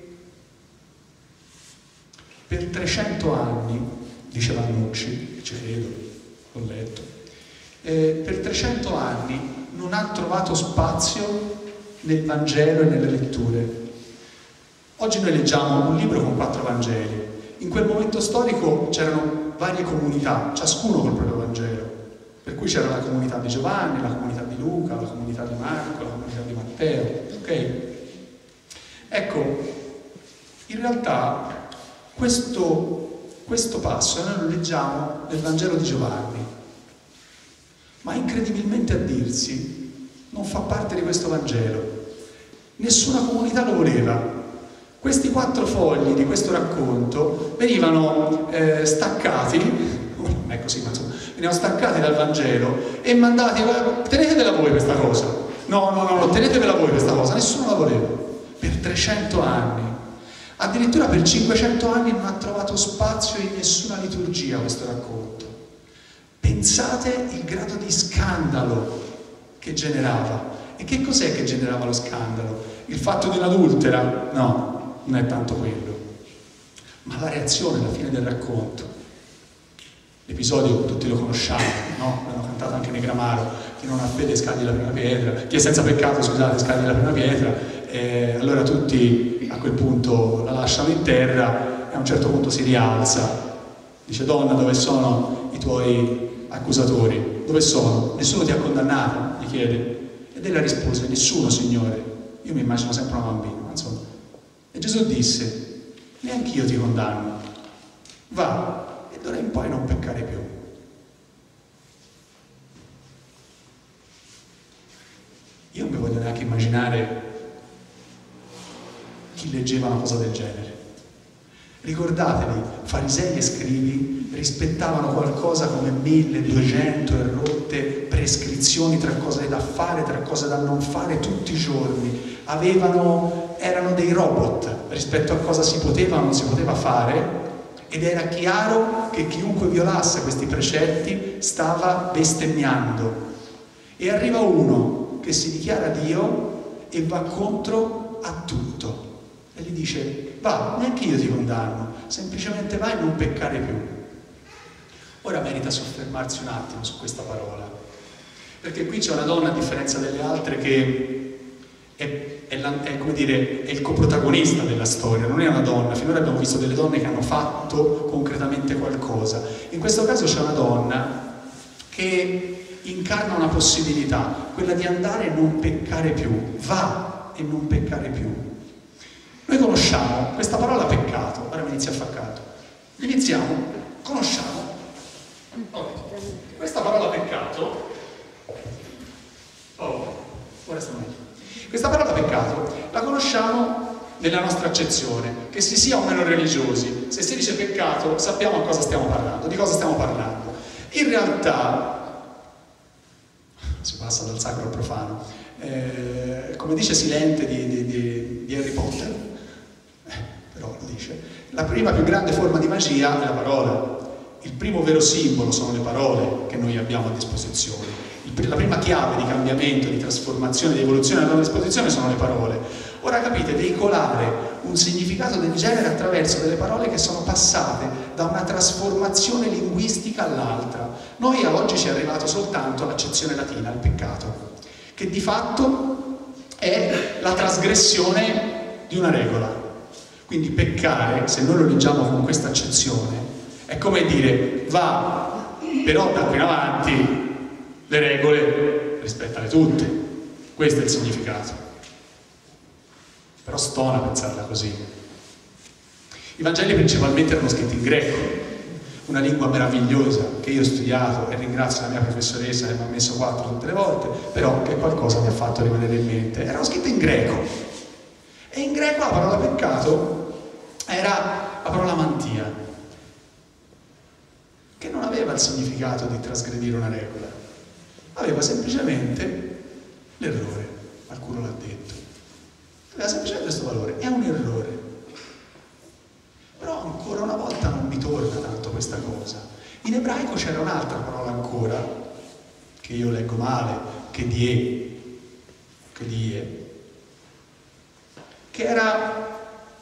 per trecento anni, diceva Nucci, ci credo, l'ho letto, eh, per trecento anni non ha trovato spazio nel Vangelo e nelle letture. Oggi noi leggiamo un libro con quattro Vangeli. In quel momento storico c'erano varie comunità, ciascuno col proprio Vangelo. Per cui c'era la comunità di Giovanni, la comunità di Luca, la comunità di Marco, la comunità di Matteo. Ok? Ecco, in realtà questo, questo passo noi lo leggiamo nel Vangelo di Giovanni, ma incredibilmente a dirsi non fa parte di questo Vangelo. Nessuna comunità lo voleva. Questi quattro fogli di questo racconto venivano eh, staccati, non è così, ma insomma, venivano staccati dal Vangelo e mandati, tenetevela voi questa cosa, no, no, no, no, tenetevela voi questa cosa, nessuno la voleva, per trecento anni. Addirittura per cinquecento anni non ha trovato spazio in nessuna liturgia questo racconto. Pensate il grado di scandalo che generava. E che cos'è che generava lo scandalo? Il fatto di un'adultera? No, non è tanto quello. Ma la reazione alla fine del racconto. L'episodio tutti lo conosciamo, no? L'hanno cantato anche Negramaro: chi non ha fede scagli la prima pietra, chi è senza peccato, scusate, scagli la prima pietra. E allora tutti a quel punto la lasciano in terra e a un certo punto si rialza. Dice: donna, dove sono i tuoi accusatori? Dove sono? Nessuno ti ha condannato? Gli chiede. Ed ella rispose: nessuno, Signore. Io mi immagino sempre una bambina, ma insomma. E Gesù disse: neanch'io ti condanno. Va, e d'ora in poi non peccare più. Io non mi voglio neanche immaginare chi leggeva una cosa del genere. Ricordatevi, farisei e scribi rispettavano qualcosa come milleduecento e rotte prescrizioni tra cose da fare, tra cose da non fare tutti i giorni. Avevano, erano dei robot rispetto a cosa si poteva o non si poteva fare, ed era chiaro che chiunque violasse questi precetti stava bestemmiando. E arriva uno che si dichiara Dio e va contro a tutto. E gli dice: va, neanche io ti condanno, semplicemente vai e non peccare più. Ora merita soffermarsi un attimo su questa parola, perché qui c'è una donna, a differenza delle altre, che è, è, la, è, come dire, è il coprotagonista della storia, non è una donna. Finora abbiamo visto delle donne che hanno fatto concretamente qualcosa. In questo caso c'è una donna che incarna una possibilità, quella di andare e non peccare più. Va e non peccare più. Noi conosciamo questa parola peccato, ora mi inizia a far caso. Iniziamo, conosciamo. Okay. Questa parola peccato, oh, ora stiamo meglio. Questa parola peccato la conosciamo nella nostra accezione, che si sia o meno religiosi. Se si dice peccato sappiamo a cosa stiamo parlando, di cosa stiamo parlando. In realtà, si passa dal sacro al profano, eh, come dice Silente di, di, di, di Harry Potter, eh, però lo dice, la prima più grande forma di magia è la parola. Il primo vero simbolo sono le parole che noi abbiamo a disposizione. La prima chiave di cambiamento, di trasformazione, di evoluzione alla nostra disposizione sono le parole. Ora capite, veicolare un significato del genere attraverso delle parole che sono passate da una trasformazione linguistica all'altra. Noi a oggi ci è arrivato soltanto l'accezione latina, il peccato, che di fatto è la trasgressione di una regola. Quindi peccare, se noi lo leggiamo con questa accezione, è come dire: va, però da qui in avanti le regole rispettale tutte. Questo è il significato. Però stona pensarla così. I Vangeli principalmente erano scritti in greco, una lingua meravigliosa che io ho studiato, e ringrazio la mia professoressa che mi ha messo quattro tutte le volte, però che qualcosa mi ha fatto rimanere in mente. Erano scritte in greco, e in greco la parola peccato era la parola mantia, che non aveva il significato di trasgredire una regola, aveva semplicemente l'errore. Qualcuno l'ha detto, aveva semplicemente questo valore, è un errore. Però ancora una volta non mi torna tanto questa cosa. In ebraico c'era un'altra parola ancora, che io leggo male, che die, che die, che era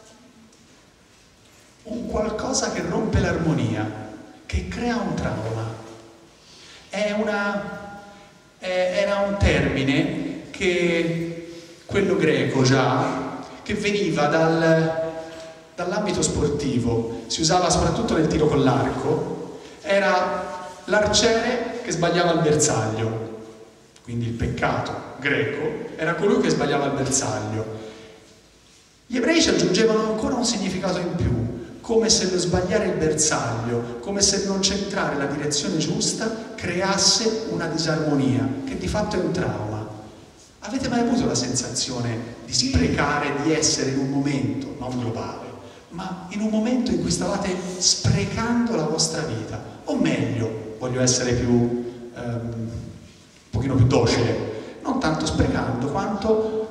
un qualcosa che rompe l'armonia, che crea un trauma. È una, è, era un termine che, quello greco già, che veniva dal, dall'ambito sportivo, si usava soprattutto nel tiro con l'arco. Era l'arciere che sbagliava il bersaglio, quindi il peccato greco era colui che sbagliava il bersaglio. Gli ebrei ci aggiungevano ancora un significato in più, come se lo sbagliare il bersaglio, come se non centrare la direzione giusta creasse una disarmonia, che di fatto è un trauma. Avete mai avuto la sensazione di sprecare, di essere in un momento, non globale, ma in un momento in cui stavate sprecando la vostra vita? O meglio, voglio essere più, um, un pochino più docile, non tanto sprecando, quanto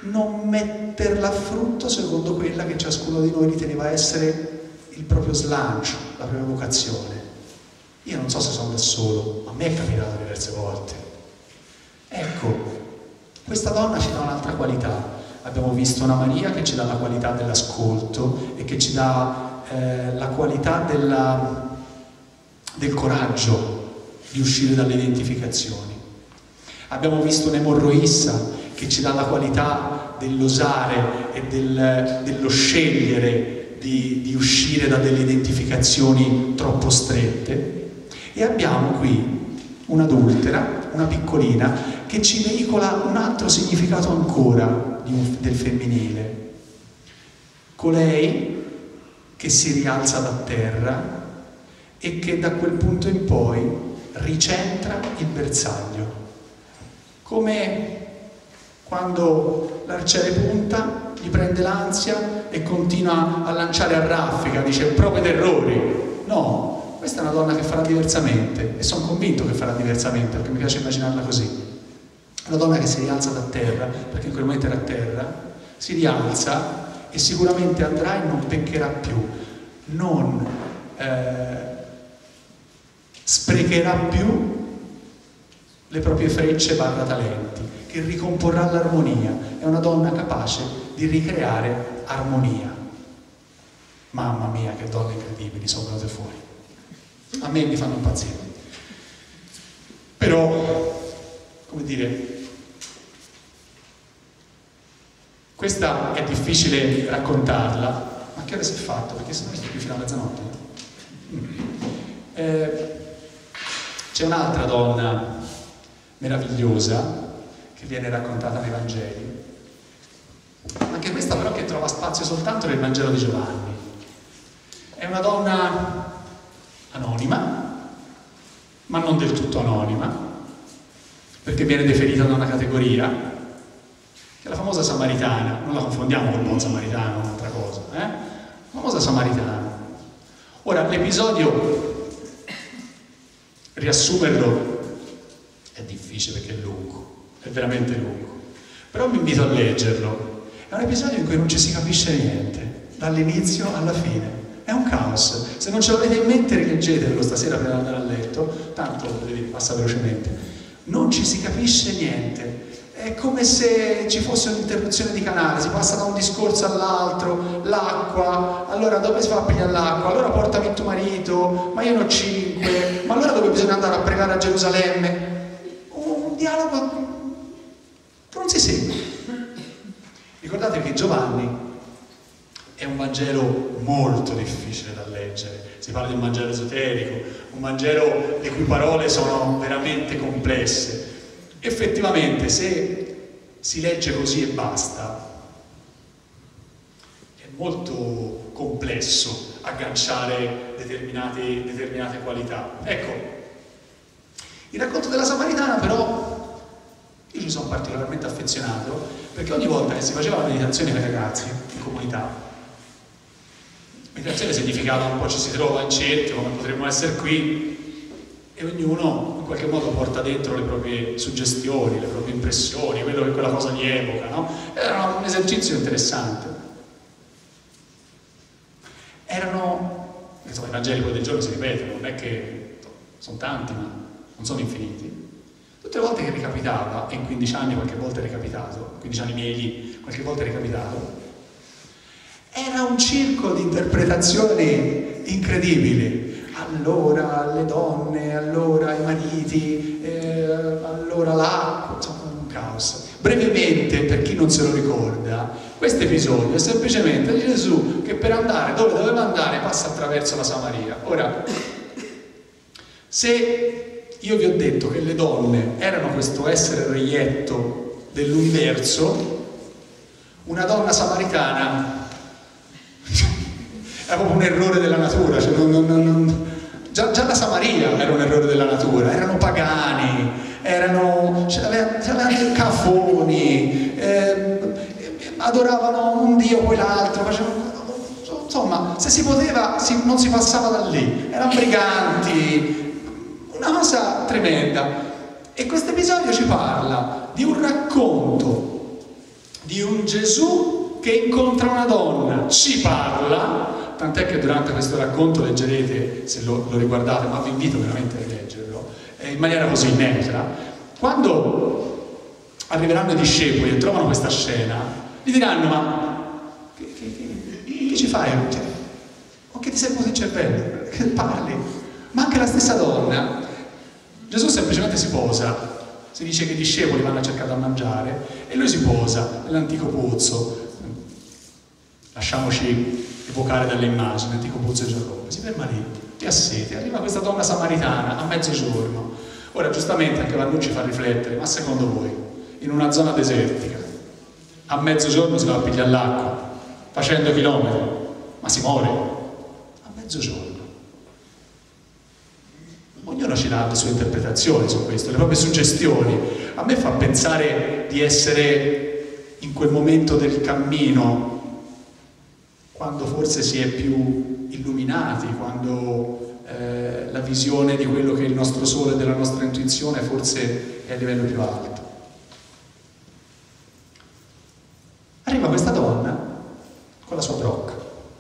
non metterla a frutto secondo quella che ciascuno di noi riteneva essere il proprio slancio, la propria vocazione. Io non so se sono da solo, ma a me è capitato diverse volte. Ecco, questa donna ci dà un'altra qualità. Abbiamo visto una Maria che ci dà la qualità dell'ascolto e che ci dà eh, la qualità della, del coraggio di uscire dalle identificazioni. Abbiamo visto un'emorroissa che ci dà la qualità dell'osare e del, dello scegliere di, di uscire da delle identificazioni troppo strette. E abbiamo qui un'adultera, una piccolina, che ci veicola un altro significato ancora di un, del femminile. Colei che si rialza da terra e che da quel punto in poi ricentra il bersaglio. Come quando l'arciere punta, gli prende l'ansia e continua a lanciare a raffica, dice prove d'errori. No. Questa è una donna che farà diversamente e sono convinto che farà diversamente perché mi piace immaginarla così. Una donna che si rialza da terra, perché in quel momento era a terra, si rialza e sicuramente andrà e non peccherà più, non eh, sprecherà più le proprie frecce barra talenti, che ricomporrà l'armonia. È una donna capace di ricreare armonia. Mamma mia, che donne incredibili sono venute fuori. A me mi fanno impazzire. Però, come dire, questa è difficile raccontarla, ma che ora si è fatto? Perché sennò sto qui fino a mezzanotte. Eh, c'è un'altra donna meravigliosa che viene raccontata nei Vangeli, anche questa però che trova spazio soltanto nel Vangelo di Giovanni. È una donna anonima, ma non del tutto anonima, perché viene deferita da una categoria, che è la famosa Samaritana. Non la confondiamo con il buon samaritano, un'altra cosa, eh? La famosa Samaritana. Ora, l'episodio, riassumerlo è difficile perché è lungo, è veramente lungo, però vi invito a leggerlo. È un episodio in cui non ci si capisce niente, dall'inizio alla fine. È un caos. Se non ce l'avete in mente, rileggetelo stasera prima di andare a letto, tanto passa velocemente. Non ci si capisce niente. È come se ci fosse un'interruzione di canale, si passa da un discorso all'altro, l'acqua, allora dove si va a pigliare l'acqua? Allora portami tuo marito, ma io ne ho cinque, ma allora dove bisogna andare a pregare a Gerusalemme? Un dialogo che non si segue. Ricordate che Giovanni è un Vangelo molto difficile da leggere. Si parla di un Vangelo esoterico, un Vangelo le cui parole sono veramente complesse. Effettivamente, se si legge così e basta, è molto complesso agganciare determinate, determinate qualità. Ecco, il racconto della Samaritana però, io ci sono particolarmente affezionato, perché ogni volta che si faceva la meditazione con i ragazzi in comunità, meditazione significava un po' ci si trova in cerchio, come potremmo essere qui, e ognuno in qualche modo porta dentro le proprie suggestioni, le proprie impressioni, quello che quella cosa gli evoca, no? Era un esercizio interessante. Erano, insomma, i Vangeli poi del giorno si ripetono, non è che sono tanti, ma non sono infiniti. Tutte le volte che ricapitava, e in quindici anni qualche volta è ricapitato, quindici anni miei lì, qualche volta è ricapitato, era un circo di interpretazioni incredibili. Allora le donne, allora i mariti, eh, allora l'acqua, insomma un caos. Brevemente, per chi non se lo ricorda, questo episodio è semplicemente di Gesù che per andare dove doveva andare passa attraverso la Samaria. Ora, se io vi ho detto che le donne erano questo essere reietto dell'universo, una donna samaritana era proprio un errore della natura, cioè non, non, non, già, già la Samaria era un errore della natura, erano pagani, erano c'erano cafoni, eh, adoravano un dio poi l'altro, facevano, insomma, se si poteva si, non si passava da lì, erano briganti, una cosa tremenda. E questo episodio ci parla di un racconto di un Gesù che incontra una donna, ci parla, tant'è che durante questo racconto leggerete, se lo, lo riguardate, ma vi invito veramente a leggerlo, eh, in maniera così neutra. Quando arriveranno i discepoli e trovano questa scena, gli diranno: ma che, che, che, che ci fai? Cioè, o che ti sei posto il cervello? Che parli? Ma anche la stessa donna, Gesù semplicemente si posa. Si dice che i discepoli vanno a cercare da mangiare e lui si posa nell'antico pozzo. Lasciamoci evocare dalle immagini, l'antico pozzo di Giacobbe. Si ferma lì e ha sete. Arriva questa donna samaritana a mezzogiorno. Ora, giustamente, anche Vannucci fa riflettere: ma secondo voi, in una zona desertica, a mezzogiorno si va a pigliare l'acqua, facendo chilometri, ma si muore? A mezzogiorno. Ognuno ci dà le sue interpretazioni su questo, le proprie suggestioni. A me fa pensare di essere in quel momento del cammino, quando forse si è più illuminati, quando eh, la visione di quello che è il nostro sole, della nostra intuizione, forse è a livello più alto. Arriva questa donna con la sua brocca.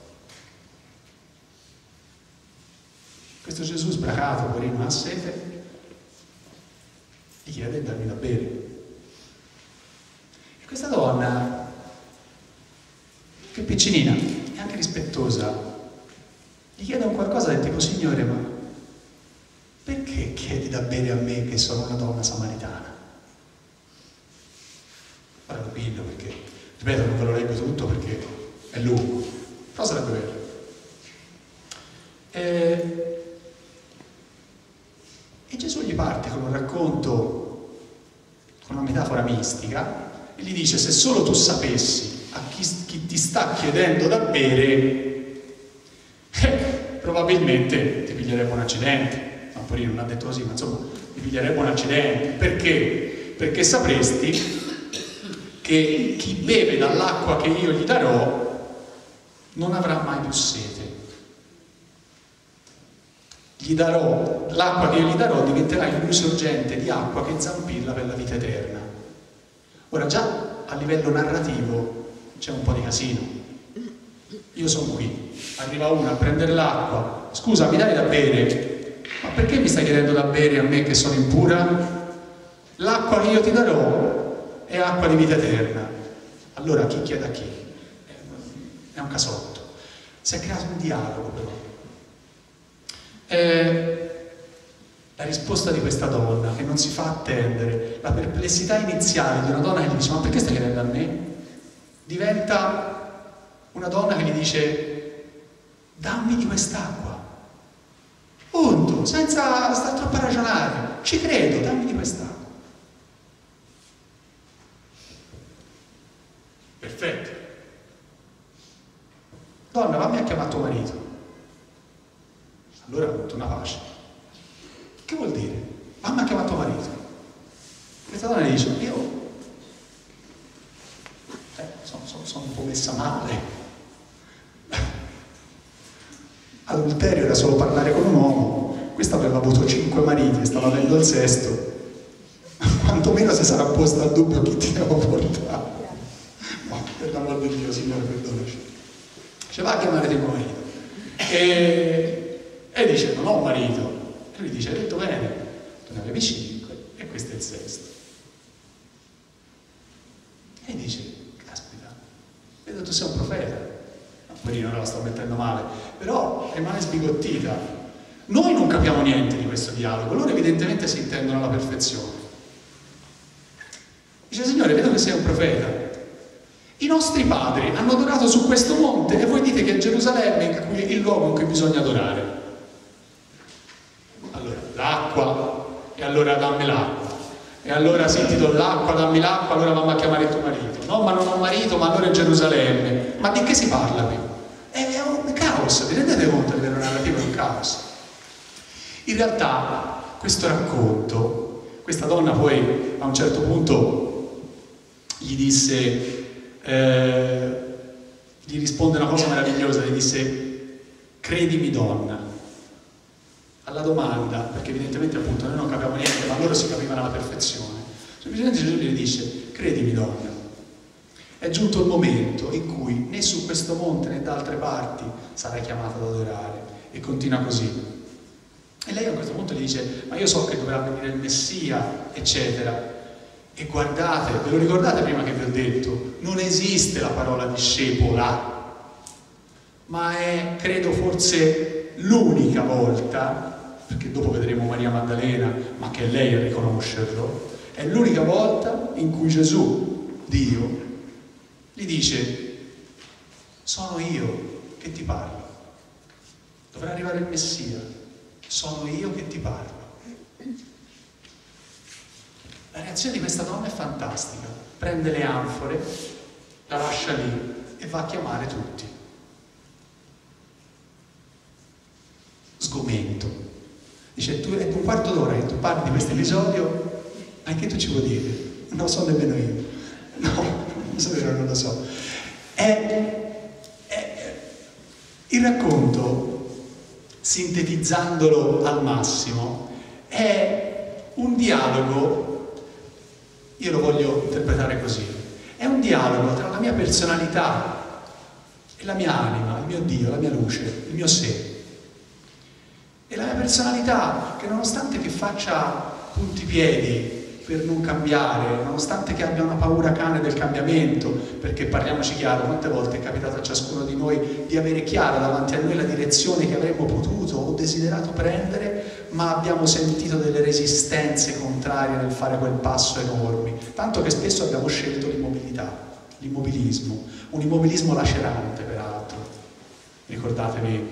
Questo Gesù sbracato, poverino, ha sete, gli chiede di darmi da bere. E questa donna, che è piccinina e anche rispettosa, gli chiede un qualcosa del tipo: Signore, ma perché chiedi da bere a me che sono una donna samaritana? Ora lo piglio perché, ripeto, non ve lo leggo tutto perché è lungo, però sarebbe vero. E... E Gesù gli parte con un racconto, con una metafora mistica, e gli dice: se solo tu sapessi a chi, chi ti sta chiedendo da bere, eh, probabilmente ti piglierebbe un accidente. Ma poi non ha detto così, ma insomma, ti piglierebbe un accidente. Perché? Perché sapresti che chi beve dall'acqua che io gli darò non avrà mai più sete. Gli darò, l'acqua che io gli darò diventerà in lui sorgente di acqua che zampilla per la vita eterna. Ora, già a livello narrativo c'è un po' di casino. Io sono qui, arriva uno a prendere l'acqua: scusa, mi dai da bere? Ma perché mi stai chiedendo da bere a me che sono impura? L'acqua che io ti darò è acqua di vita eterna. Allora chi chiede a chi? È un casotto. Si è creato un dialogo, però. Eh, la risposta di questa donna, che non si fa attendere, la perplessità iniziale di una donna che gli dice: ma perché stai chiedendo a me? Diventa una donna che gli dice: dammi di quest'acqua, punto, senza stare troppo a ragionare, ci credo, dammi di quest'acqua. Perfetto. Donna, vammi a chiamare tuo marito. Allora ha avuto una pace. Che vuol dire? Mamma ha chiamato marito. Questa donna gli dice: io eh, sono, sono, sono un po' messa male. Adulterio era solo parlare con un uomo. Questa aveva avuto cinque mariti e stava avendo il sesto. Quantomeno si sarà posta al dubbio chi ti devo portare. No, per l'amor di Dio, Signore, perdonaci. Dice: va a chiamare tuo marito. E E dice: non ho un marito. E lui dice: hai detto bene, tu ne avevi cinque e questo è il sesto. E dice: caspita, vedo tu sei un profeta. No, poverino, non la sto mettendo male, però rimane sbigottita. Noi non capiamo niente di questo dialogo, loro evidentemente si intendono alla perfezione. Dice: Signore, vedo che sei un profeta. I nostri padri hanno adorato su questo monte e voi dite che Gerusalemme è il luogo in cui bisogna adorare. Allora, l'acqua, e allora dammi l'acqua, e allora sì, ti do l'acqua, dammi l'acqua, allora vammo a chiamare tuo marito. No, ma non ho marito, ma allora è Gerusalemme. Ma di che si parla qui? È un caos, vi rendete conto che la narrativa è un caos? In realtà questo racconto, questa donna poi a un certo punto gli disse, eh, gli risponde una cosa meravigliosa, gli disse: credimi donna. Alla domanda, perché evidentemente appunto noi non capiamo niente, ma loro si capivano alla perfezione, semplicemente Gesù gli dice: credimi donna. è giunto il momento in cui né su questo monte né da altre parti sarai chiamata ad adorare. E continua così. E lei a questo punto gli dice: ma io so che dovrà venire il Messia, eccetera. E guardate, ve lo ricordate prima che vi ho detto, non esiste la parola discepola, ma è, credo, forse l'unica volta, perché dopo vedremo Maria Maddalena, ma che è lei a riconoscerlo, è l'unica volta in cui Gesù, Dio, gli dice: sono io che ti parlo, dovrà arrivare il Messia, sono io che ti parlo. La reazione di questa donna è fantastica, prende le anfore, la lascia lì e va a chiamare tutti. Sgomento. Dice: tu è un quarto d'ora che tu parli di questo episodio, anche tu ci vuoi dire? Non lo so nemmeno io. No, non so vero, non lo so. È, è, il racconto, sintetizzandolo al massimo, è un dialogo. Io lo voglio interpretare così: è un dialogo tra la mia personalità e la mia anima, il mio Dio, la mia luce, il mio sé. E la mia personalità, che nonostante che faccia puntipiedi per non cambiare, nonostante che abbia una paura cane del cambiamento, perché parliamoci chiaro, quante volte è capitato a ciascuno di noi di avere chiara davanti a noi la direzione che avremmo potuto o desiderato prendere, ma abbiamo sentito delle resistenze contrarie nel fare quel passo enorme, tanto che spesso abbiamo scelto l'immobilità, l'immobilismo, un immobilismo lacerante peraltro. Ricordatevi,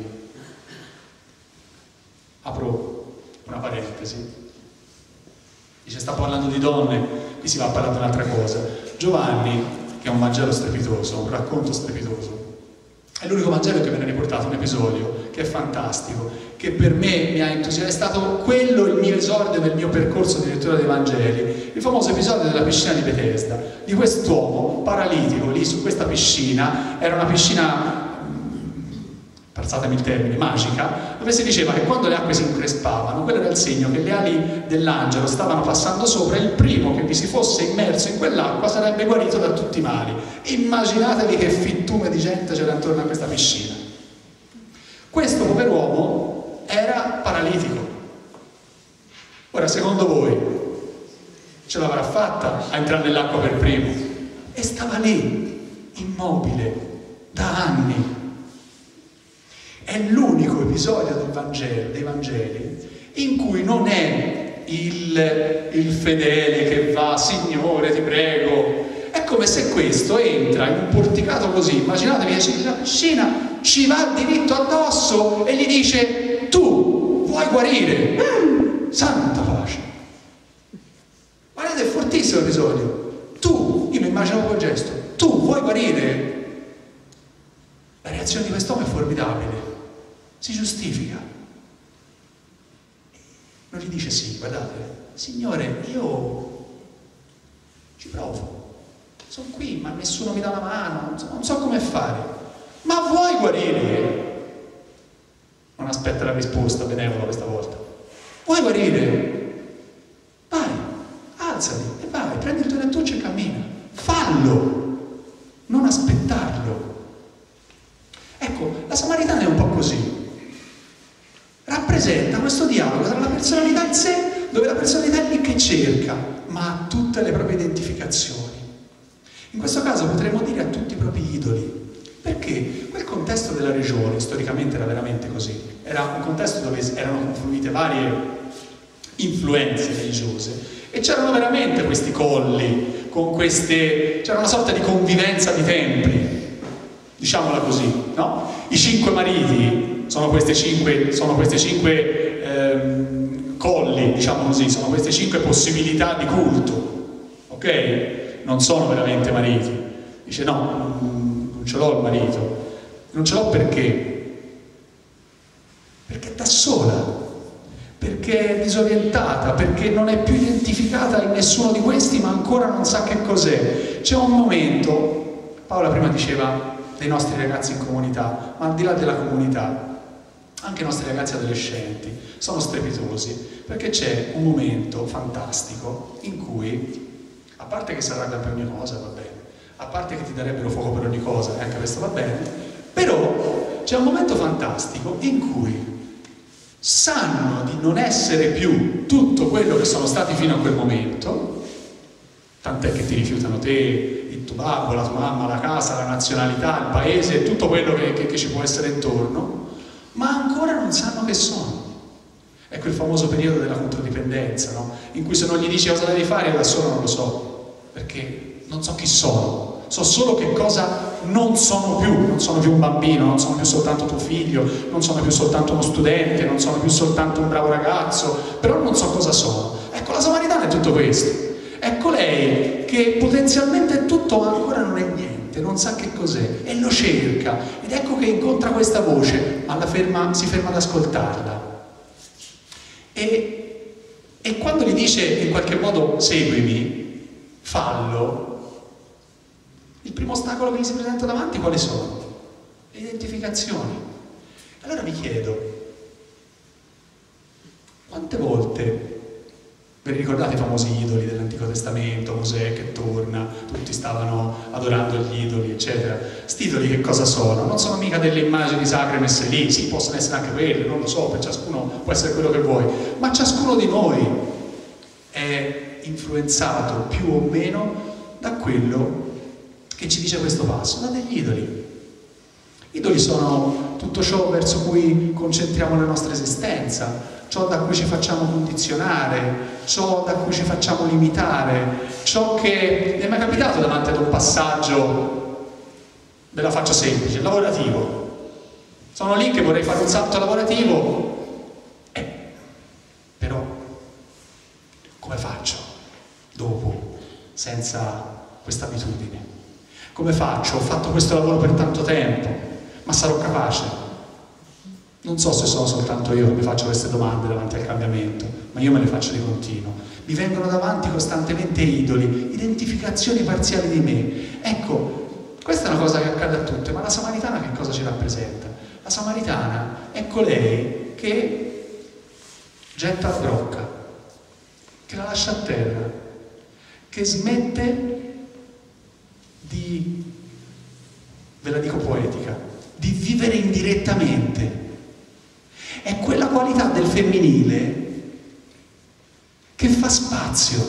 apro una parentesi, dice sta parlando di donne, qui si va a parlare di un'altra cosa. Giovanni, che è un Vangelo strepitoso, un racconto strepitoso, è l'unico Vangelo che me ne ha riportato un episodio che è fantastico, che per me mi ha entusiasmato, è stato quello il mio esordio del mio percorso di lettura dei Vangeli, il famoso episodio della piscina di Betesda, di quest'uomo paralitico lì su questa piscina. Era una piscina, passatemi il termine, magica, dove si diceva che quando le acque si increspavano, quello era il segno che le ali dell'angelo stavano passando sopra e il primo che vi si fosse immerso in quell'acqua sarebbe guarito da tutti i mali. Immaginatevi che fittume di gente c'era intorno a questa piscina. Questo pover'uomo era paralitico. Ora, secondo voi, ce l'avrà fatta a entrare nell'acqua per primo? E stava lì, immobile, da anni. È l'unico episodio del Vangelo, dei Vangeli in cui non è il, il fedele che va: Signore ti prego. È come se questo entra in un porticato così, immaginatevi che la piscina ci va diritto addosso e gli dice: tu vuoi guarire? Mm, santa pace. Guardate, è fortissimo l'episodio. Tu, io mi immagino quel gesto, tu vuoi guarire? La reazione di quest'uomo è formidabile. Si giustifica, non gli dice: sì, guardate, Signore, io ci provo, sono qui, ma nessuno mi dà una mano, non so, non so come fare. Ma vuoi guarire? Non aspetta la risposta benevola questa volta. Vuoi guarire? Vai, alzati e vai, prendi il tuo lettuccio e cammina. Fallo, non aspettarlo. Ecco, la Samaritana è un po' così. Rappresenta questo dialogo tra la personalità in sé, dove la personalità è lì che cerca, ma ha tutte le proprie identificazioni. In questo caso potremmo dire a tutti i propri idoli, perché quel contesto della regione storicamente era veramente così. Era un contesto dove erano confluite varie influenze religiose e c'erano veramente questi colli, con queste, c'era una sorta di convivenza di templi, diciamola così, no? I cinque mariti sono queste cinque, sono queste cinque ehm, colli, diciamo così, sono queste cinque possibilità di culto, ok? Non sono veramente mariti. Dice: no, non ce l'ho il marito. Non ce l'ho perché? Perché è da sola, perché è disorientata, perché non è più identificata in nessuno di questi, ma ancora non sa che cos'è. C'è un momento, Paola prima diceva dei nostri ragazzi in comunità, ma al di là della comunità, anche i nostri ragazzi adolescenti sono strepitosi, perché c'è un momento fantastico in cui, a parte che si arrabbia per ogni cosa, va bene, a parte che ti darebbero fuoco per ogni cosa, e anche questo va bene, però c'è un momento fantastico in cui sanno di non essere più tutto quello che sono stati fino a quel momento, tant'è che ti rifiutano te, il tuo babbo, la tua mamma, la casa, la nazionalità, il paese, tutto quello che, che, che ci può essere intorno, ma ancora non sanno che sono. È quel famoso periodo della controdipendenza, no? In cui se non gli dici cosa devi fare, io da solo non lo so, perché non so chi sono, so solo che cosa non sono più, non sono più un bambino, non sono più soltanto tuo figlio, non sono più soltanto uno studente, non sono più soltanto un bravo ragazzo, però non so cosa sono. Ecco, la Samaritana è tutto questo. Ecco lei che potenzialmente tutto ma ancora non è niente, non sa che cos'è e lo cerca, ed ecco che incontra questa voce, ma la ferma, si ferma ad ascoltarla. E, e quando gli dice in qualche modo seguimi, fallo, il primo ostacolo che gli si presenta davanti quali sono? Le identificazioni. Allora mi chiedo, quante volte vi ricordate i famosi idoli dell'Antico Testamento, Mosè che torna, tutti stavano adorando gli idoli, eccetera. Sti idoli che cosa sono? Non sono mica delle immagini sacre messe lì, sì, possono essere anche quelle, non lo so, per ciascuno può essere quello che vuoi, ma ciascuno di noi è influenzato più o meno da quello che ci dice questo passo, da degli idoli. Idoli sono tutto ciò verso cui concentriamo la nostra esistenza, ciò da cui ci facciamo condizionare, ciò da cui ci facciamo limitare, ciò che mi è mai capitato davanti ad un passaggio, ve la faccio semplice, lavorativo. Sono lì che vorrei fare un salto lavorativo, eh, però come faccio dopo, senza questa abitudine? Come faccio? Ho fatto questo lavoro per tanto tempo, ma sarò capace? Non so se sono soltanto io che mi faccio queste domande davanti al cambiamento, ma io me le faccio di continuo. Mi vengono davanti costantemente idoli, identificazioni parziali di me. Ecco, questa è una cosa che accade a tutte, ma la Samaritana che cosa ci rappresenta? La Samaritana è colei che getta la brocca, che la lascia a terra, che smette di, ve la dico poetica, di vivere indirettamente. È quella qualità del femminile che fa spazio.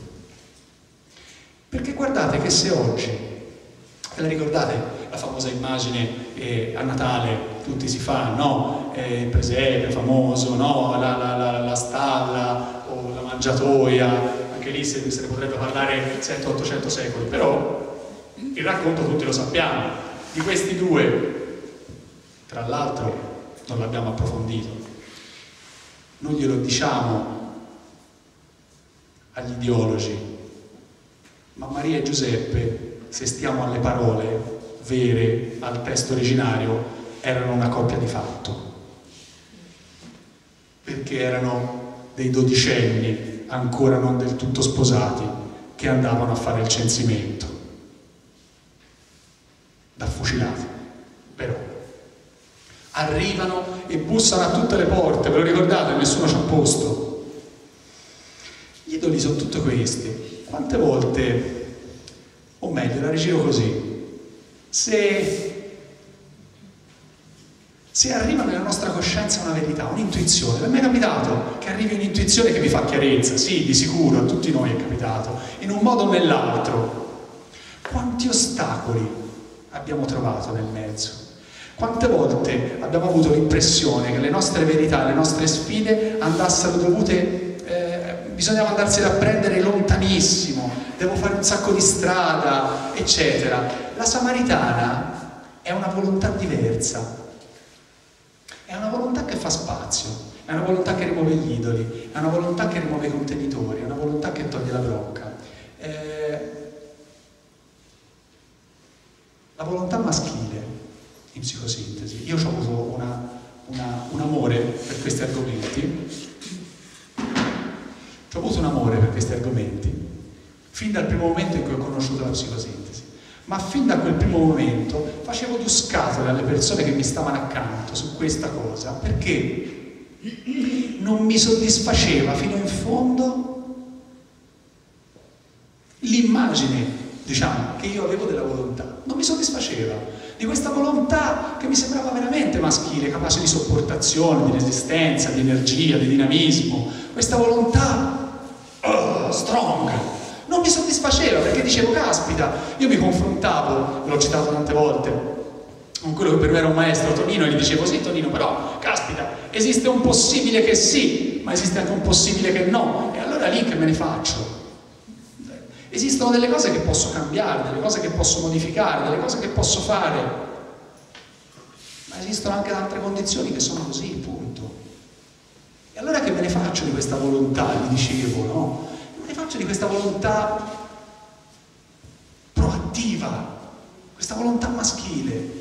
Perché guardate che se oggi, ve la ricordate la famosa immagine eh, a Natale, tutti si fanno, no? Eh, il presepe famoso, no? la, la, la, la stalla o la mangiatoia, anche lì se, se ne potrebbe parlare settecento ottocento secoli, però il racconto tutti lo sappiamo. Di questi due, tra l'altro, non l'abbiamo approfondito, non glielo diciamo agli ideologi, ma Maria e Giuseppe, se stiamo alle parole vere, al testo originario, erano una coppia di fatto, perché erano dei dodicenni ancora non del tutto sposati che andavano a fare il censimento da fucilati. Però arrivano e bussano a tutte le porte, ve lo ricordate? Nessuno ci ha posto. Gli idoli sono tutti questi. Quante volte, o meglio, la rigiro così, se, se arriva nella nostra coscienza una verità, un'intuizione, vi è mai capitato che arrivi un'intuizione che vi fa chiarezza? Sì, di sicuro, a tutti noi è capitato, in un modo o nell'altro. Quanti ostacoli abbiamo trovato nel mezzo? Quante volte abbiamo avuto l'impressione che le nostre verità, le nostre sfide andassero dovute, eh, bisognava andarsene a prendere lontanissimo, devo fare un sacco di strada, eccetera. La Samaritana è una volontà diversa, è una volontà che fa spazio, è una volontà che rimuove gli idoli, è una volontà che rimuove i contenitori, è una volontà che toglie la brocca. Eh, la volontà maschile in psicosintesi. Io ho avuto una, una, un amore per questi argomenti, ho avuto un amore per questi argomenti fin dal primo momento in cui ho conosciuto la psicosintesi, ma fin da quel primo momento facevo due scatole alle persone che mi stavano accanto su questa cosa, perché non mi soddisfaceva fino in fondo l'immagine diciamo, che io avevo della volontà, non mi soddisfaceva, di questa volontà che mi sembrava veramente maschile, capace di sopportazione, di resistenza, di energia, di dinamismo, questa volontà oh, strong, non mi soddisfaceva, perché dicevo, caspita, io mi confrontavo, l'ho citato tante volte, con quello che per me era un maestro, Tonino, e gli dicevo, sì Tonino, però, caspita, esiste un possibile che sì, ma esiste anche un possibile che no, e allora lì che me ne faccio? Esistono delle cose che posso cambiare, delle cose che posso modificare, delle cose che posso fare, ma esistono anche altre condizioni che sono così, punto. E allora che me ne faccio di questa volontà, gli dicevo, no? Me ne faccio di questa volontà proattiva, questa volontà maschile.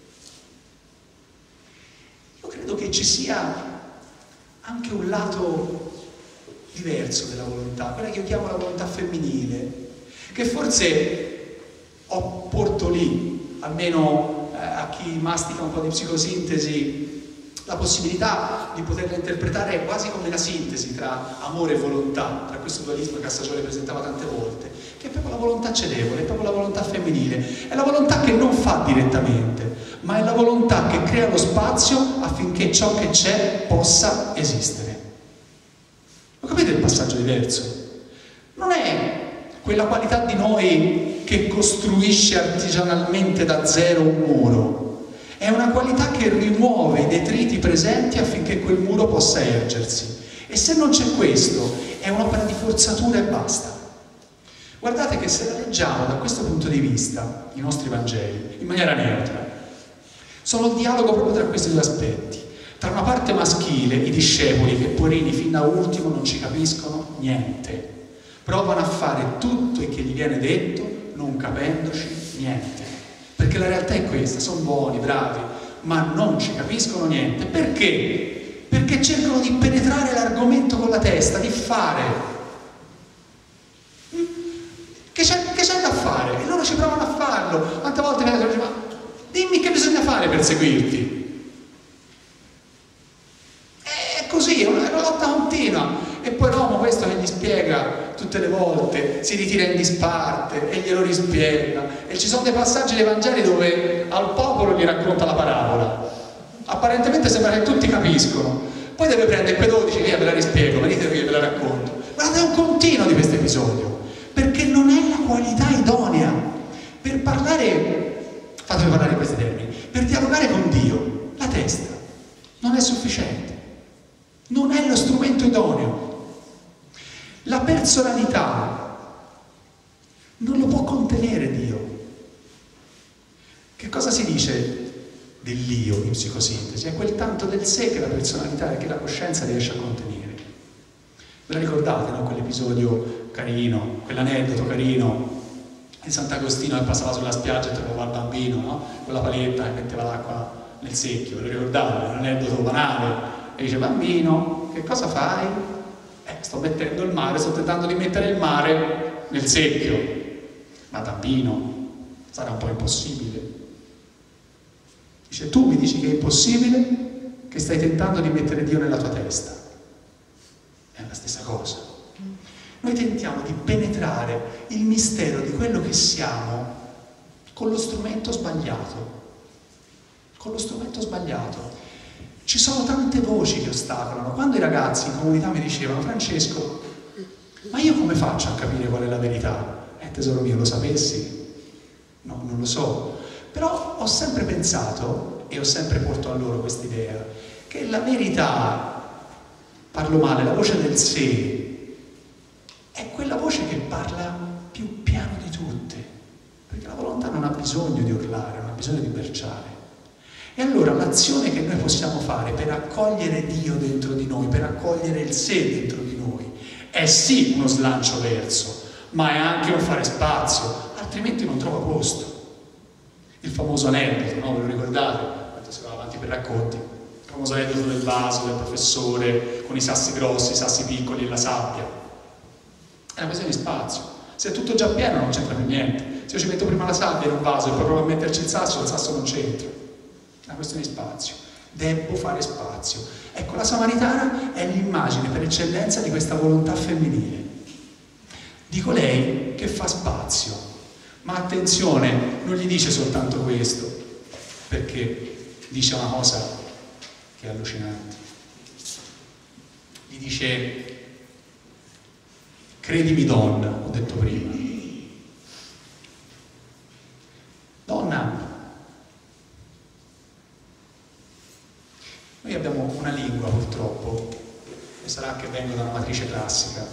Io credo che ci sia anche un lato diverso della volontà, quella che io chiamo la volontà femminile, che forse ho, porto lì, almeno eh, a chi mastica un po' di psicosintesi, la possibilità di poterla interpretare quasi come la sintesi tra amore e volontà, tra questo dualismo che Cassagioli presentava tante volte, che è proprio la volontà cedevole, è proprio la volontà femminile, è la volontà che non fa direttamente, ma è la volontà che crea lo spazio affinché ciò che c'è possa esistere. Lo capite il passaggio diverso? Non è quella qualità di noi che costruisce artigianalmente da zero un muro, è una qualità che rimuove i detriti presenti affinché quel muro possa ergersi. E se non c'è questo, è un'opera di forzatura e basta. Guardate che se la leggiamo da questo punto di vista, i nostri Vangeli, in maniera neutra, sono il dialogo proprio tra questi due aspetti. Tra una parte maschile, i discepoli, che porini fin da ultimo non ci capiscono niente, provano a fare tutto il che gli viene detto, non capendoci niente. Perché la realtà è questa, sono buoni, bravi, ma non ci capiscono niente. Perché? Perché cercano di penetrare l'argomento con la testa, di fare. Che c'è, che c'è da fare? E loro ci provano a farlo. Quante volte viene detto, ma dimmi che bisogna fare per seguirti. È così, è una, è una lotta continua. E poi l'uomo questo che gli spiega tutte le volte, si ritira in disparte e glielo rispiega. E ci sono dei passaggi dei Vangeli dove al popolo gli racconta la parabola. Apparentemente sembra che tutti capiscono. Poi deve prendere quei dodici, via, ve la rispiego, venite che ve la racconto. Guardate, è un continuo di questo episodio, perché non è la qualità idonea per parlare, fatemi parlare in questi termini, per dialogare con Dio. La testa non è sufficiente, non è lo strumento idoneo. La personalità non lo può contenere Dio. Che cosa si dice dell'io in psicosintesi? È quel tanto del sé che la personalità e che la coscienza riesce a contenere. Ve la ricordate, no? Quell'episodio carino, quell'aneddoto carino di Sant'Agostino che passava sulla spiaggia e trovava il bambino, no? Con la paletta e metteva l'acqua nel secchio. Ve lo ricordate? Un aneddoto banale. E dice, bambino, che cosa fai? Eh, sto mettendo il mare, sto tentando di mettere il mare nel secchio. Ma bambino, sarà un po' impossibile. Dice, tu mi dici che è impossibile, che stai tentando di mettere Dio nella tua testa. È la stessa cosa. Noi tentiamo di penetrare il mistero di quello che siamo con lo strumento sbagliato. Con lo strumento sbagliato. Ci sono tante voci che ostacolano. Quando i ragazzi in comunità mi dicevano, Francesco, ma io come faccio a capire qual è la verità? Eh, tesoro mio, lo sapessi? No, non lo so. Però ho sempre pensato, e ho sempre portato a loro quest'idea, che la verità, parlo male, la voce del sé, è quella voce che parla più piano di tutte. Perché la volontà non ha bisogno di urlare, non ha bisogno di berciare. E allora l'azione che noi possiamo fare per accogliere Dio dentro di noi, per accogliere il sé dentro di noi, è sì uno slancio verso, ma è anche un fare spazio, altrimenti non trova posto. Il famoso aneddoto, no? Ve lo ricordate? Quando si va avanti per racconti, il famoso aneddoto del vaso, del professore, con i sassi grossi, i sassi piccoli e la sabbia. È una questione di spazio. Se è tutto già pieno non c'entra più niente. Se io ci metto prima la sabbia in un vaso e poi provo a metterci il sasso, il sasso non c'entra. È una questione di spazio. Devo fare spazio. Ecco, la Samaritana è l'immagine per eccellenza di questa volontà femminile, di colei che fa spazio, Ma attenzione, non gli dice soltanto questo, perché dice una cosa che è allucinante. Gli dice: credimi donna, ho detto prima. Donna, noi abbiamo una lingua purtroppo, e sarà che vengo da una matrice classica,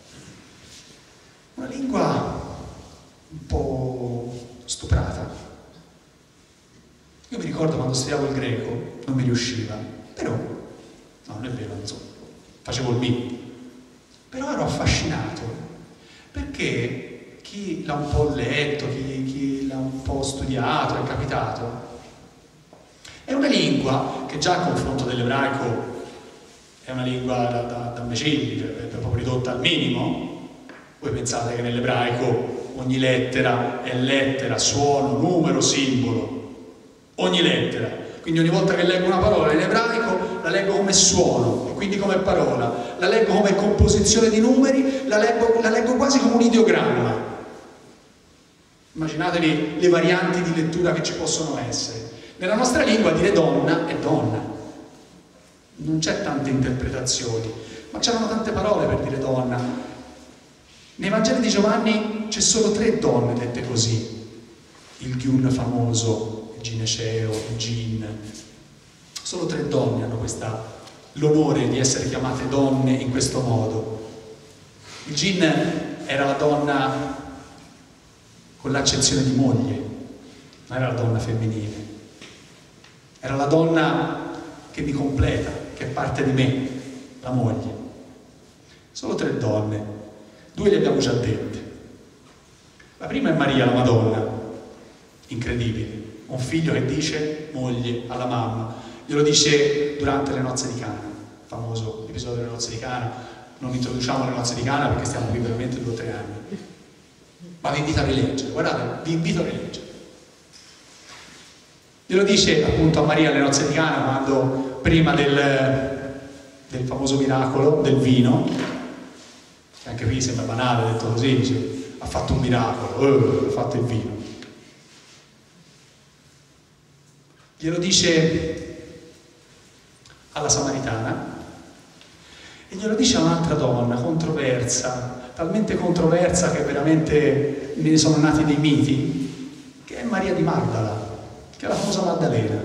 una lingua un po' stuprata. Io mi ricordo quando studiavo il greco, non mi riusciva, però, no, non è vero, non so, facevo il B, però ero affascinato, perché chi l'ha un po' letto, chi, chi l'ha un po' studiato, è capitato, è una lingua che già a confronto dell'ebraico è una lingua da, da, da imbecilli, cioè è proprio ridotta al minimo. Voi pensate che nell'ebraico ogni lettera è lettera, suono, numero, simbolo, ogni lettera. Quindi ogni volta che leggo una parola in ebraico la leggo come suono, e quindi come parola, la leggo come composizione di numeri, la leggo, la leggo quasi come un ideogramma. Immaginatevi le varianti di lettura che ci possono essere. Nella nostra lingua dire donna è donna, non c'è tante interpretazioni, ma c'erano tante parole per dire donna. Nei Vangeli di Giovanni c'è solo tre donne dette così: il Giun famoso, il Gineceo, il Gin. Solo tre donne hanno questa, l'onore di essere chiamate donne in questo modo. Il Gin era la donna con l'accezione di moglie, non era la donna femminile, era la donna che mi completa, che è parte di me, la moglie. Solo tre donne, due le abbiamo già dette. La prima è Maria, la Madonna, incredibile, un figlio che dice moglie alla mamma, glielo dice durante le nozze di Cana, famoso episodio delle nozze di Cana. Non introduciamo le nozze di Cana perché stiamo qui veramente due o tre anni, ma vi invito a rileggere, guardate, vi invito a rileggere. Glielo dice appunto a Maria alle nozze di Cana, quando prima del, del famoso miracolo del vino, che anche qui sembra banale detto così, dice, ha fatto un miracolo, eh, ha fatto il vino. Glielo dice alla Samaritana e glielo dice a un'altra donna controversa, talmente controversa che veramente ne sono nati dei miti, che è Maria di Magdala, che è la famosa Maddalena,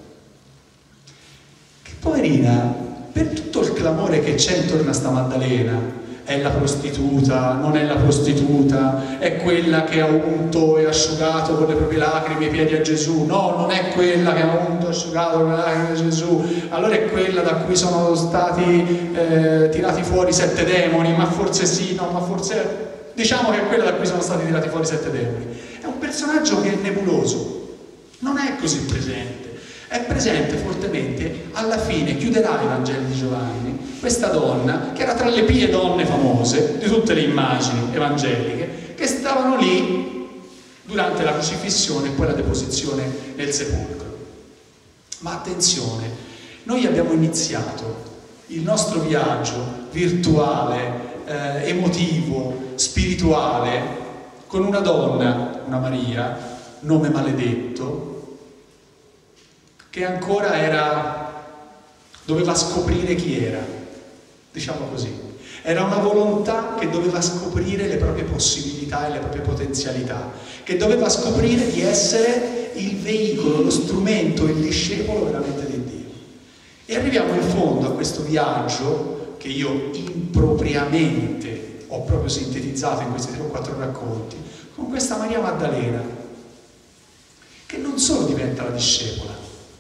che poverina, per tutto il clamore che c'è intorno a sta Maddalena, è la prostituta, non è la prostituta, è quella che ha unto e asciugato con le proprie lacrime i piedi a Gesù, no, non è quella che ha unto e asciugato con le lacrime a Gesù, allora è quella da cui sono stati eh, tirati fuori sette demoni, ma forse sì, no, ma forse diciamo che è quella da cui sono stati tirati fuori sette demoni. È un personaggio che è nebuloso, non è così presente. È presente fortemente, alla fine chiuderà i Vangeli di Giovanni, questa donna che era tra le pie donne famose di tutte le immagini evangeliche, che stavano lì durante la crocifissione e poi la deposizione nel sepolcro. Ma attenzione, noi abbiamo iniziato il nostro viaggio virtuale, eh, emotivo, spirituale, con una donna, una Maria, nome maledetto, che ancora era, doveva scoprire chi era, diciamo così. Era una volontà che doveva scoprire le proprie possibilità e le proprie potenzialità, che doveva scoprire di essere il veicolo, lo strumento, il discepolo veramente di Dio. E arriviamo in fondo a questo viaggio che io impropriamente ho proprio sintetizzato in questi tre o quattro racconti, con questa Maria Maddalena, che non solo diventa la discepola,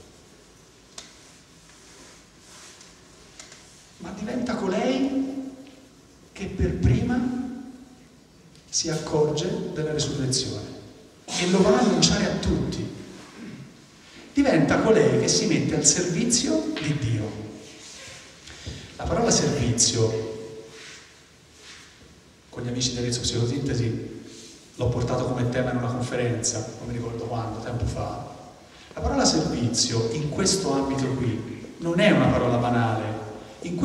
ma diventa colei che per prima si accorge della resurrezione e lo va a annunciare a tutti. Diventa colei che si mette al servizio di Dio. La parola servizio, con gli amici di Arezzo Psicosintesi, l'ho portato come tema in una conferenza, non mi ricordo quando, tempo fa. La parola servizio in questo ambito qui non è una parola banale. In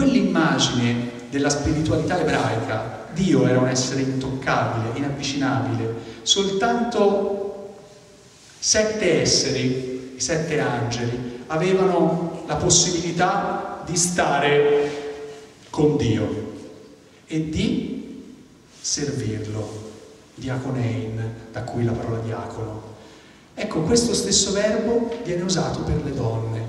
quell'immagine della spiritualità ebraica, Dio era un essere intoccabile, inavvicinabile, soltanto sette esseri, i sette angeli, avevano la possibilità di stare con Dio e di servirlo, diaconein, da cui la parola diacono. Ecco, questo stesso verbo viene usato per le donne.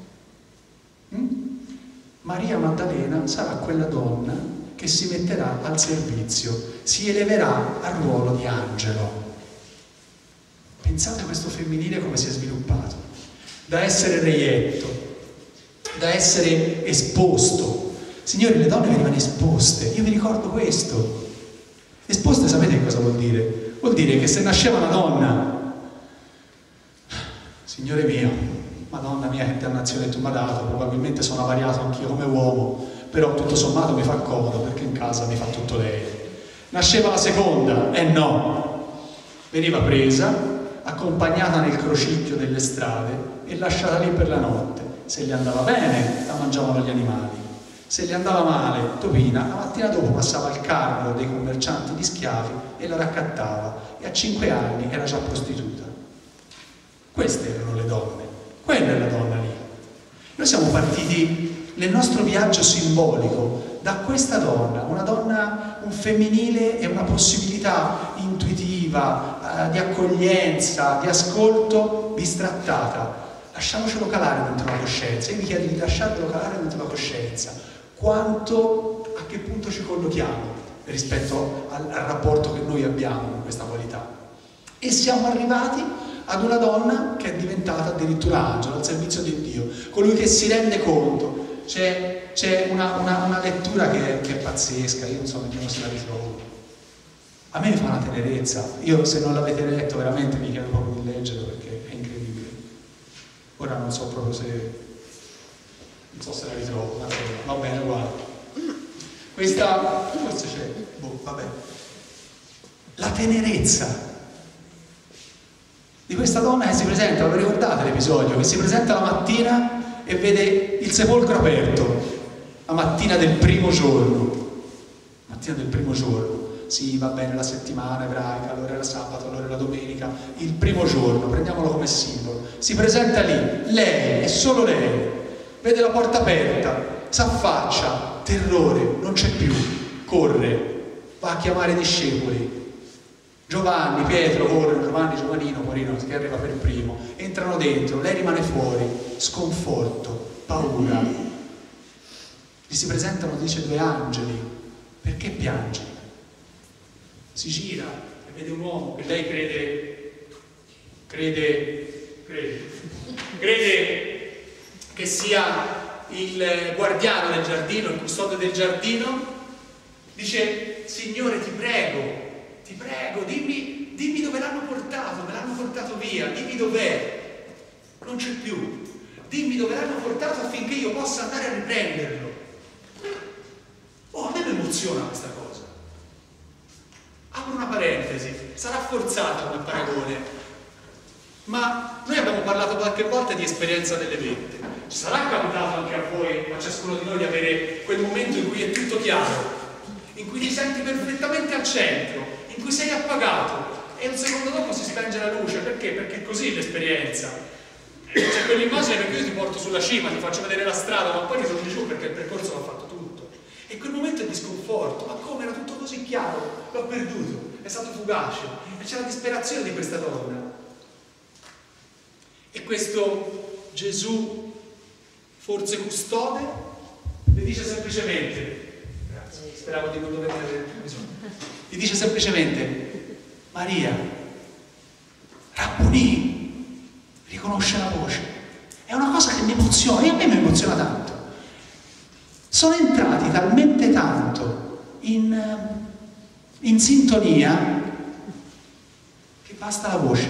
Mm? Maria Maddalena sarà quella donna che si metterà al servizio, si eleverà al ruolo di angelo. Pensate a questo femminile come si è sviluppato, da essere reietto, da essere esposto. Signori, le donne venivano esposte, io vi ricordo questo. Esposte, sapete cosa vuol dire? Vuol dire che se nasceva una donna, Signore mio, Madonna mia che dannazione tu mi hai dato, probabilmente sono avariato anch'io come uomo, però tutto sommato mi fa comodo perché in casa mi fa tutto lei. Nasceva la seconda, e eh no, veniva presa, accompagnata nel crocicchio delle strade e lasciata lì per la notte. Se gli andava bene, la mangiavano gli animali. Se gli andava male, Topina, la mattina dopo passava al carro dei commercianti di schiavi e la raccattava, e a cinque anni era già prostituta. Queste erano le donne, quella è la donna lì. Noi siamo partiti nel nostro viaggio simbolico da questa donna, una donna, un femminile e una possibilità intuitiva, eh, di accoglienza, di ascolto, bistrattata. Lasciamocelo calare dentro la coscienza. Io vi chiedo di lasciarvelo calare dentro la coscienza. Quanto, a che punto ci collochiamo rispetto al, al rapporto che noi abbiamo con questa qualità. E siamo arrivati ad una donna che è diventata addirittura angelo, al servizio di Dio, colui che si rende conto. C'è, c'è una, una, una lettura che è, che è pazzesca, io non so nemmeno se la ritrovo. A me fa una tenerezza. Io, se non l'avete letto, veramente vi chiedo proprio di leggerlo perché è incredibile. Ora non so proprio se... non so se la ritrovo, va bene, guarda. Questa... forse c'è... boh, vabbè. La tenerezza di questa donna che si presenta, lo ricordate l'episodio? Che si presenta la mattina e vede il sepolcro aperto, la mattina del primo giorno. Mattina del primo giorno. Sì, va bene, la settimana ebraica, allora era sabato, allora era domenica, il primo giorno, prendiamolo come simbolo. Si presenta lì, lei, e solo lei, vede la porta aperta, s'affaccia, terrore, non c'è più, corre, va a chiamare i discepoli. Giovanni, Pietro corrono, Giovanni, Giovannino, Porino, che arriva per primo, entrano dentro, lei rimane fuori, sconforto, paura. Gli si presentano, dice, due angeli. Perché piange? Si gira e vede un uomo che lei crede, crede, crede, crede che sia il guardiano del giardino, il custode del giardino. Dice: Signore, ti prego, ti prego, dimmi, dimmi dove l'hanno portato, me l'hanno portato via, dimmi dov'è, non c'è più, dimmi dove l'hanno portato affinché io possa andare a riprenderlo. Oh, a me mi emoziona questa cosa. Apro una parentesi, sarà forzato come paragone, ma noi abbiamo parlato qualche volta di esperienza delle vette. Ci sarà capitato anche a voi, a ciascuno di noi, di avere quel momento in cui è tutto chiaro, in cui ti senti perfettamente al centro, in cui sei appagato e un secondo dopo si spenge la luce. Perché? Perché è così l'esperienza. C'è quell'immagine perché io ti porto sulla cima, ti faccio vedere la strada, ma poi ti torni giù perché il percorso l'ho fatto tutto. E quel momento è di sconforto. Ma come? Era tutto così chiaro, l'ho perduto, è stato fugace. E c'è la disperazione di questa donna. E questo Gesù, forse custode, le dice semplicemente, grazie, speravo di non dover avere bisogno, gli dice semplicemente: Maria, Rabboni, riconosce la voce. È una cosa che mi emoziona, e a me mi emoziona tanto. Sono entrati talmente tanto in, in sintonia che basta la voce.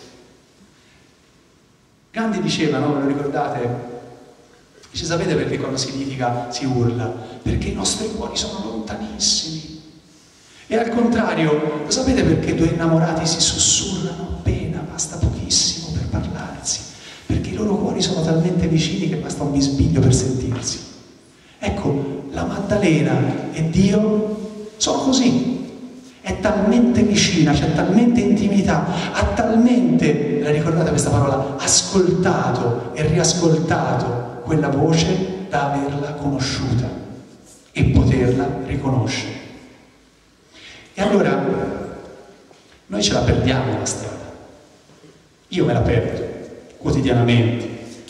Gandhi diceva, no, ve lo ricordate? Dice: sapete perché quando si litiga si urla? Perché i nostri cuori sono lontanissimi. E al contrario, lo sapete perché due innamorati si sussurrano appena, basta pochissimo per parlarsi? Perché i loro cuori sono talmente vicini che basta un bisbiglio per sentirsi. Ecco, la Maddalena e Dio sono così. è talmente vicina, c'è talmente intimità, ha talmente, la ricordate questa parola, ascoltato e riascoltato quella voce da averla conosciuta e poterla riconoscere. E allora noi ce la perdiamo la strada. Io me la perdo quotidianamente.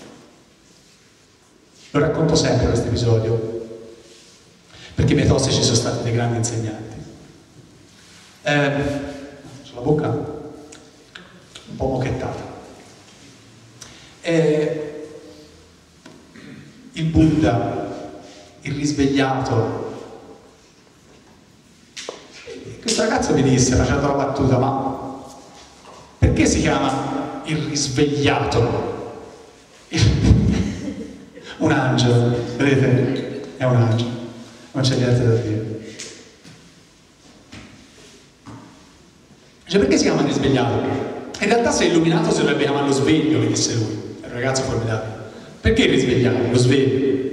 Lo racconto sempre questo episodio, perché i miei tossici sono stati dei grandi insegnanti. Eh, sulla bocca un po' mochettata. Eh, il Buddha, il risvegliato. Questo ragazzo mi disse, facendo la battuta, ma perché si chiama il risvegliato? Un angelo, vedete? È un angelo, non c'è niente da dire. Cioè, perché si chiama risvegliato? In realtà se è illuminato si dovrebbe chiamarlo sveglio, mi disse lui, è un ragazzo formidabile. Perché risvegliato? Lo sveglio.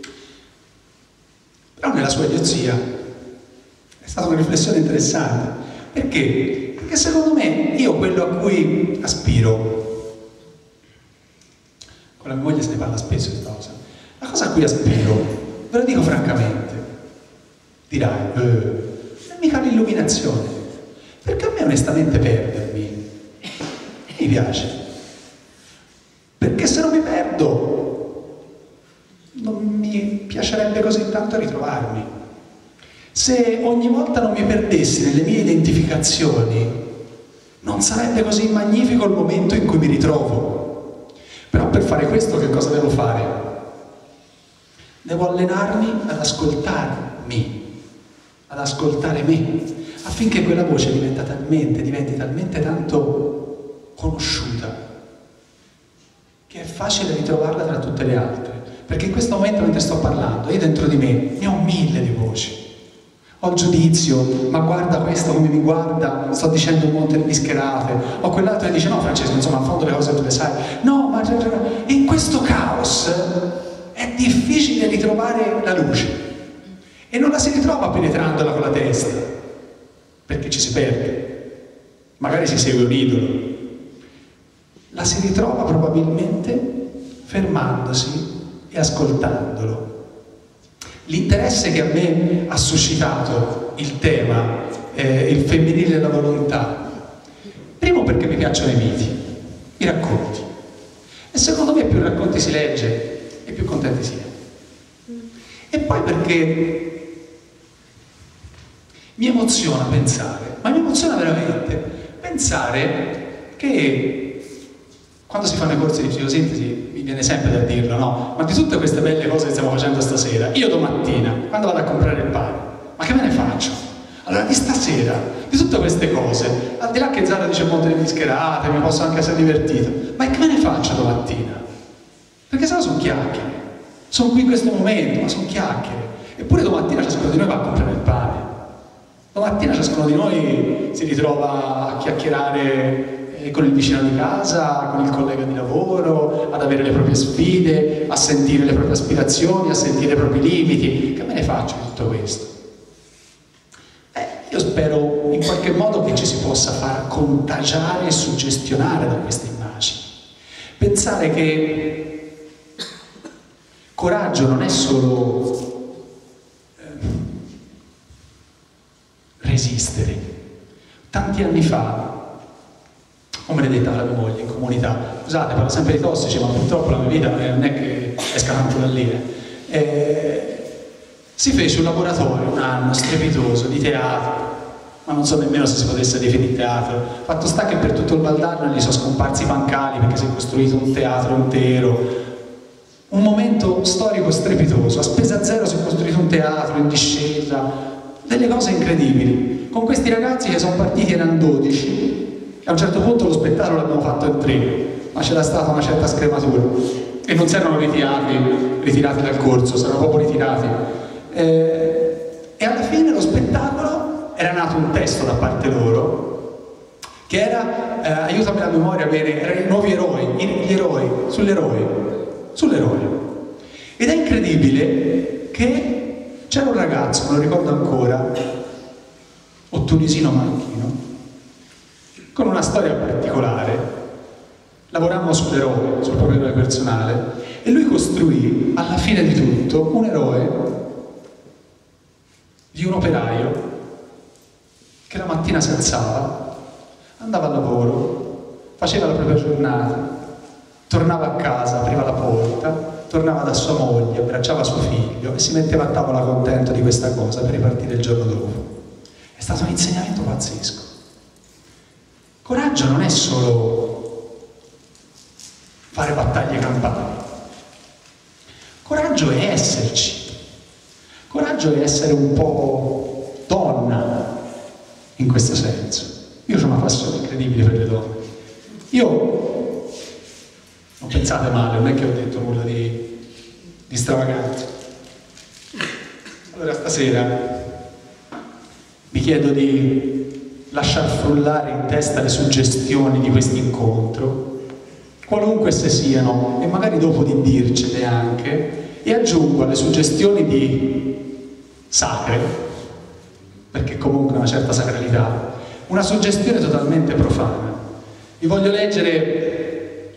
Però nella sua idiozia è stata una riflessione interessante. Perché? Perché secondo me io quello a cui aspiro, con la mia moglie se ne parla spesso di questa cosa, la cosa a cui aspiro, ve lo dico francamente, dirai, eh, non è mica l'illuminazione. Perché a me onestamente perdermi mi piace. Perché se non mi perdo non mi piacerebbe così tanto ritrovarmi. Se ogni volta non mi perdessi nelle mie identificazioni non sarebbe così magnifico il momento in cui mi ritrovo. Però per fare questo che cosa devo fare? Devo allenarmi ad ascoltarmi, ad ascoltare me, affinché quella voce diventa talmente, diventi talmente tanto conosciuta che è facile ritrovarla tra tutte le altre. Perché in questo momento mentre sto parlando, io dentro di me ne ho mille di voci. Ho il giudizio, ma guarda questo come mi guarda, sto dicendo un monte di bischerate. Ho quell'altro che dice, no Francesco, insomma, in fondo le cose tu le sai. No, ma e in questo caos è difficile ritrovare la luce. E non la si ritrova penetrandola con la testa, perché ci si perde, magari si segue un idolo, la si ritrova probabilmente fermandosi e ascoltandolo. L'interesse che a me ha suscitato il tema, eh, il femminile e la volontà, primo perché mi piacciono i miti, i racconti, e secondo me più racconti si legge e più contenti si è. E poi perché mi emoziona pensare, ma mi emoziona veramente pensare che quando si fanno i corsi di psicosintesi mi viene sempre da dirlo, no? Ma di tutte queste belle cose che stiamo facendo stasera, io domattina, quando vado a comprare il pane, ma che me ne faccio? Allora di stasera, di tutte queste cose, al di là che Zara dice monte di bischerate, mi posso anche essere divertito, ma che me ne faccio domattina? Perché sennò sono chiacchiere, sono qui in questo momento, ma sono chiacchiere. Eppure domattina ciascuno di noi va a comprare il pane. Domattina ciascuno di noi si ritrova a chiacchierare con il vicino di casa, con il collega di lavoro, ad avere le proprie sfide, a sentire le proprie aspirazioni, a sentire i propri limiti. Che me ne faccio di tutto questo? Eh, io spero in qualche modo che ci si possa far contagiare e suggestionare da queste immagini. Pensare che coraggio non è solo eh, resistere. Tanti anni fa, o me ne detta la mia moglie in comunità, scusate, parlo sempre di tossici, ma purtroppo la mia vita non è che esca tanto da lì. Eh, si fece un laboratorio, un anno strepitoso di teatro, ma non so nemmeno se si potesse definire teatro. Fatto sta che per tutto il Valdarno gli sono scomparsi i pancali perché si è costruito un teatro intero. Un momento storico strepitoso, a spesa zero si è costruito un teatro in discesa, delle cose incredibili. Con questi ragazzi che sono partiti erano dodici. A un certo punto lo spettacolo l'abbiamo fatto in tre, ma c'era stata una certa scrematura e non si erano ritirati, ritirati dal corso, si erano proprio ritirati. Eh, e alla fine lo spettacolo era nato un testo da parte loro che era, eh, aiutami la memoria bene, erano i nuovi eroi, gli eroi, sull'eroe, sull'eroe. Ed è incredibile che c'era un ragazzo, me lo ricordo ancora, o tunisino macchino, con una storia particolare. Lavorammo sull'eroe, sul proprio eroe personale, e lui costruì, alla fine di tutto, un eroe di un operaio che la mattina si alzava, andava al lavoro, faceva la propria giornata, tornava a casa, apriva la porta, tornava da sua moglie, abbracciava suo figlio e si metteva a tavola contento di questa cosa per ripartire il giorno dopo. È stato un insegnamento pazzesco. Coraggio non è solo fare battaglie campali. Coraggio è esserci. Coraggio è essere un po' donna in questo senso. Io ho una passione incredibile per le donne. Io, non pensate male, non è che ho detto nulla di, di stravagante. Allora stasera vi chiedo di lasciar frullare in testa le suggestioni di questo incontro, qualunque esse siano, e magari dopo di dircele anche, e aggiungo alle suggestioni di sacre, perché comunque una certa sacralità, una suggestione totalmente profana. Vi voglio leggere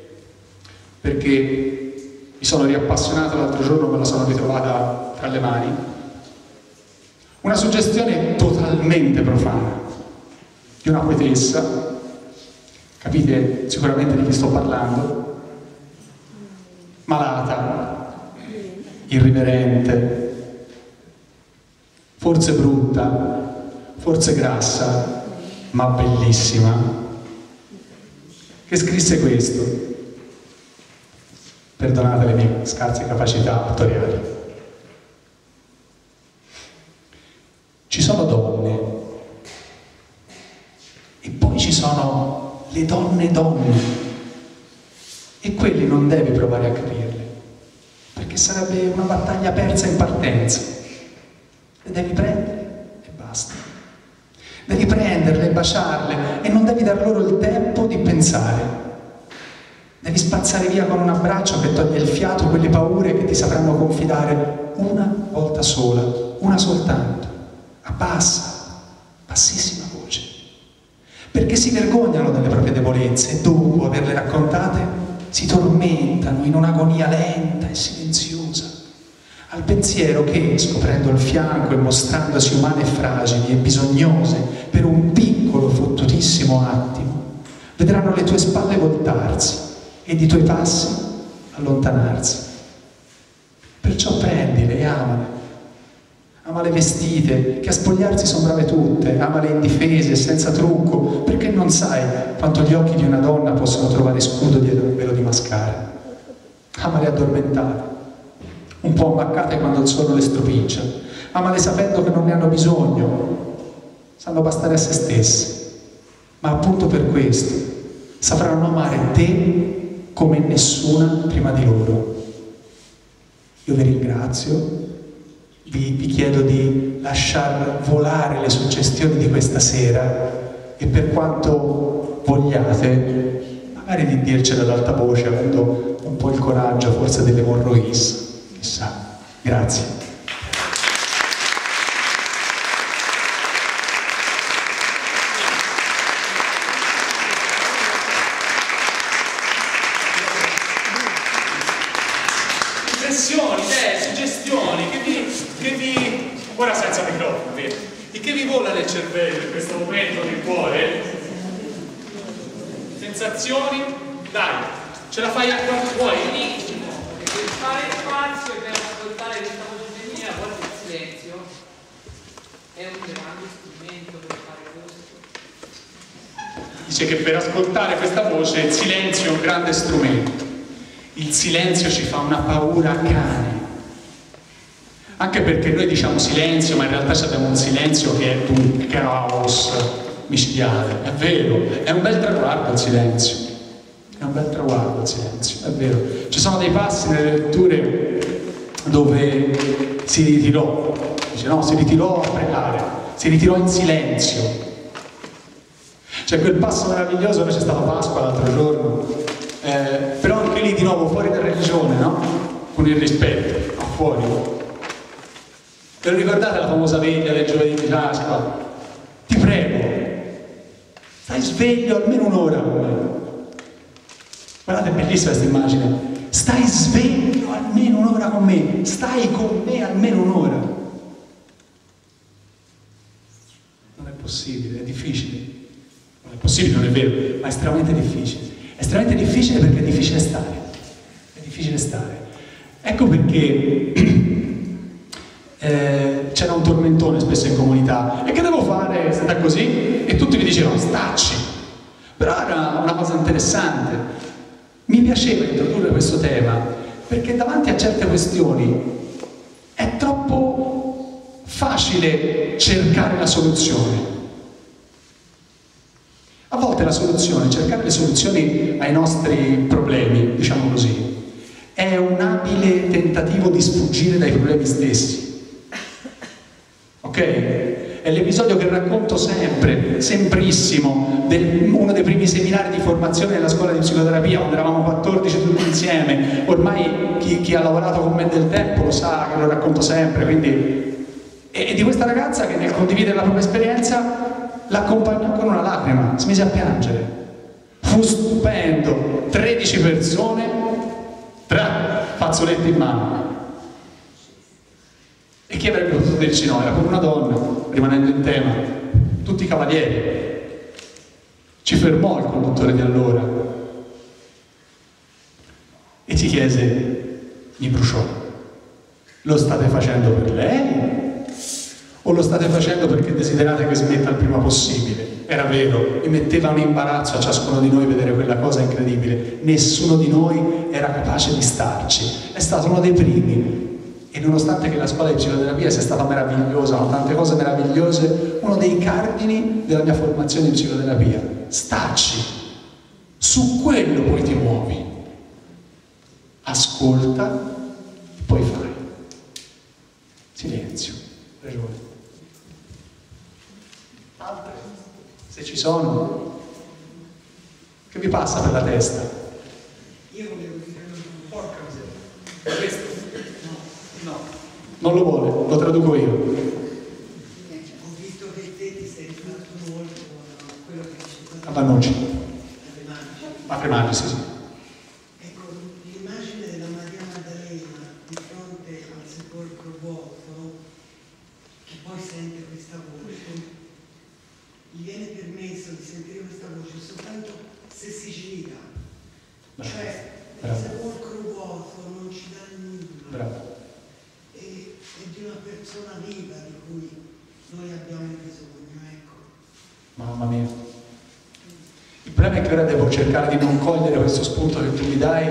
perché mi sono riappassionato l'altro giorno, me la sono ritrovata tra le mani. Una suggestione totalmente profana di una poetessa, capite sicuramente di chi sto parlando, malata, irriverente, forse brutta, forse grassa, ma bellissima, che scrisse questo. Perdonate le mie scarse capacità attoriali. Ci sono donne e poi ci sono le donne donne, e quelli non devi provare a capirle, perché sarebbe una battaglia persa in partenza. Le devi prendere e basta. Devi prenderle, baciarle, e non devi dar loro il tempo di pensare. Devi spazzare via con un abbraccio che toglie il fiato quelle paure che ti sapranno confidare una volta sola, una soltanto, a bassa, bassissima voce. Perché si vergognano delle proprie debolezze e dopo averle raccontate si tormentano in un'agonia lenta e silenziosa, al pensiero che, scoprendo il fianco e mostrandosi umane e fragili e bisognose per un piccolo fottutissimo attimo, vedranno le tue spalle voltarsi ed i tuoi passi allontanarsi. Perciò prendile e amale. Amale vestite, che a spogliarsi sono brave tutte, amale indifese, senza trucco, perché non sai quanto gli occhi di una donna possono trovare scudo dietro un velo di mascara. Amale addormentate, un po' ammaccate quando il sonno le stropiccia, amale sapendo che non ne hanno bisogno, sanno bastare a se stesse, ma appunto per questo sapranno amare te come nessuna prima di loro. Io vi ringrazio, vi, vi chiedo di lasciar volare le suggestioni di questa sera e per quanto vogliate, magari di dircelo ad alta voce, avendo un po' il coraggio forse delle morrois. Chissà. Grazie. Riflessioni, idee, suggestioni che vi, che vi... ora senza microfono, vedi? E che vi vola nel cervello in questo momento, nel cuore? Sensazioni? Dai, ce la fai anche quando vuoi? Fare spazio per ascoltare questa voce femminile, a volte il silenzio è un grande strumento per fare questo. Dice che per ascoltare questa voce il silenzio è un grande strumento. Il silenzio ci fa una paura cane. Anche perché noi diciamo silenzio, ma in realtà abbiamo un silenzio che è un caos micidiale. È vero, è un bel traguardo il silenzio. È un bel traguardo il silenzio, è vero. Ci sono dei passi nelle letture dove si ritirò, dice no, si ritirò a pregare, si ritirò in silenzio. C'è quel passo meraviglioso, c'è stata Pasqua l'altro giorno, eh, però anche lì di nuovo fuori da religione, no? Con il rispetto, ma fuori. Ve lo ricordate la famosa veglia del giovedì di Pasqua? Ti prego sveglio almeno un'ora con me. Guardate, è bellissima questa immagine. Stai sveglio almeno un'ora con me, stai con me almeno un'ora. Non è possibile, è difficile. Non è possibile, non è vero, ma è estremamente difficile. È estremamente difficile perché è difficile stare. È difficile stare. Ecco perché eh, c'era un tormentone spesso in comunità. E che devo fare se sta così? E tutti mi dicevano stacci. Però era una cosa interessante. Mi piaceva introdurre questo tema perché davanti a certe questioni è troppo facile cercare la soluzione. A volte la soluzione, cercare le soluzioni ai nostri problemi, diciamo così, è un abile tentativo di sfuggire dai problemi stessi. Ok? È l'episodio che racconto sempre, semprissimo, del, uno dei primi seminari di formazione della scuola di psicoterapia, quando eravamo quattordici tutti insieme. Ormai chi, chi ha lavorato con me del tempo lo sa che lo racconto sempre, quindi... E, e di questa ragazza che nel condividere la propria esperienza l'accompagnò con una lacrima, si mise a piangere. Fu stupendo, tredici persone, tra fazzoletti in mano. E chi avrebbe potuto dirci no? Era pure una donna, rimanendo in tema, tutti cavalieri. Ci fermò il conduttore di allora e ci chiese, mi bruciò, lo state facendo per lei? O lo state facendo perché desiderate che smetta il prima possibile? Era vero, mi metteva un imbarazzo a ciascuno di noi vedere quella cosa incredibile. Nessuno di noi era capace di starci. È stato uno dei primi. E nonostante che la scuola di psicoterapia sia stata meravigliosa, con tante cose meravigliose, uno dei cardini della mia formazione in psicoterapia. Starci. Su quello poi ti muovi. Ascolta, poi fai. Silenzio. Ragione. Altre, se ci sono, che vi passa per la testa? Io volevo dire un porca miseria. Questo? No. No. Non lo vuole, lo traduco io. Ho visto che te ti sei rifletto molto a quello che dicevi. A Vannucci. Alle mani. A Cremaggi, sì, sì. Ecco, l'immagine della Maria Maddalena di fronte al sepolcro vuoto, che poi sente questa voce, gli viene permesso di sentire questa voce soltanto se si gira. Bravo. Cioè, Bravo. il sepolcro vuoto non ci dà nulla. Bravo. E, è di una persona viva di cui noi abbiamo bisogno, ecco. Mamma mia. Il problema è che ora devo cercare di non cogliere questo spunto che tu mi dai.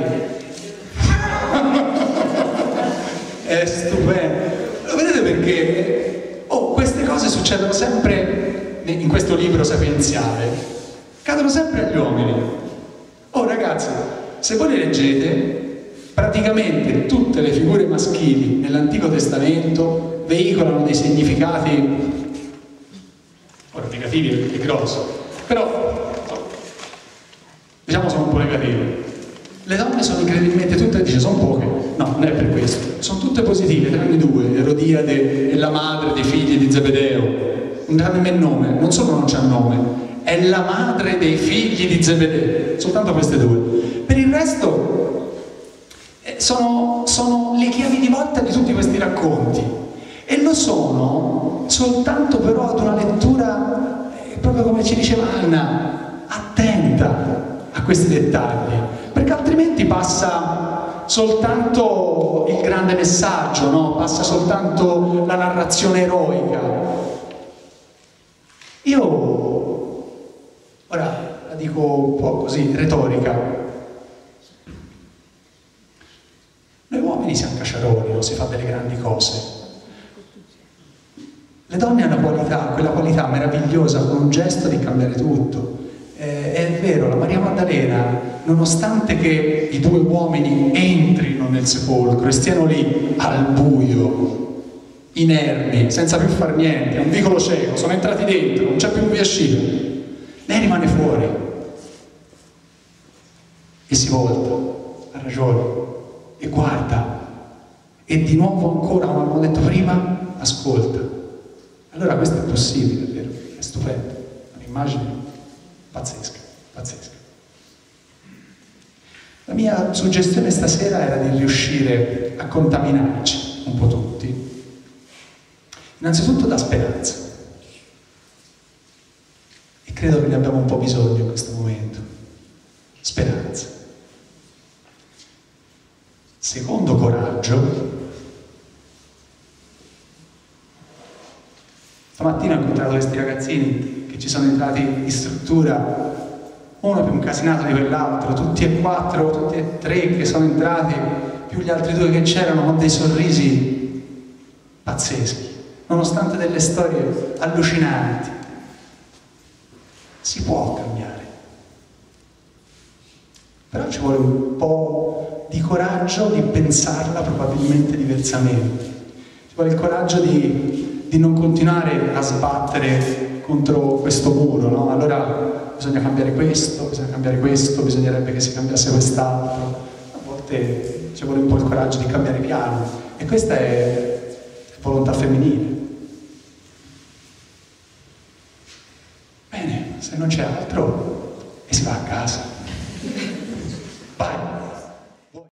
È stupendo. Lo vedete perché? Oh, queste cose succedono sempre in questo libro sapienziale. Cadono sempre agli uomini. Oh ragazzi, se voi le leggete, praticamente tutte le figure maschili nell'Antico Testamento veicolano dei significati, ora negativi è grosso, però diciamo sono un po' negativi. Le donne sono incredibilmente tutte, dice, sono poche. No, non è per questo. Sono tutte positive, tranne due, Erodiade e la madre dei figli di Zebedeo. Non c'ha nemmeno nome, non solo non c'ha nome, è la madre dei figli di Zebedeo. Soltanto queste due. Per il resto eh, sono, sono le chiavi di volta di tutti questi racconti. E lo sono soltanto però ad una lettura, eh, proprio come ci diceva Anna, attenta a questi dettagli, perché altrimenti passa soltanto il grande messaggio, no? Passa soltanto la narrazione eroica. Io, ora la dico un po' così, retorica, noi uomini siamo cacciaroni, non si fa delle grandi cose. Le donne hanno una qualità, quella qualità meravigliosa, con un gesto di cambiare tutto. Eh, è vero, la Maria Maddalena, nonostante che i due uomini entrino nel sepolcro e stiano lì al buio, inermi, senza più far niente, è un vicolo cieco, sono entrati dentro, non c'è più un via uscita, lei rimane fuori e si volta, ha ragione, e guarda, e di nuovo ancora, come abbiamo detto prima, ascolta. Allora questo è possibile, è vero? È stupendo, un'immagine pazzesca, pazzesca. La mia suggestione stasera era di riuscire a contaminarci un po' tutti, innanzitutto da speranza. E credo che ne abbiamo un po' bisogno in questo momento. Speranza. Secondo, coraggio. Stamattina ho incontrato questi ragazzini che ci sono entrati in struttura, uno più incasinato di quell'altro, tutti e quattro, tutti e tre che sono entrati, più gli altri due che c'erano, con dei sorrisi pazzeschi, nonostante delle storie allucinanti. Si può cambiare, però ci vuole un po' di coraggio di pensarla probabilmente diversamente. Ci vuole il coraggio di, di non continuare a sbattere contro questo muro, no? Allora bisogna cambiare questo, bisogna cambiare questo, bisognerebbe che si cambiasse quest'altro. A volte ci vuole un po' il coraggio di cambiare piano, e questa è volontà femminile. Bene, se non c'è altro,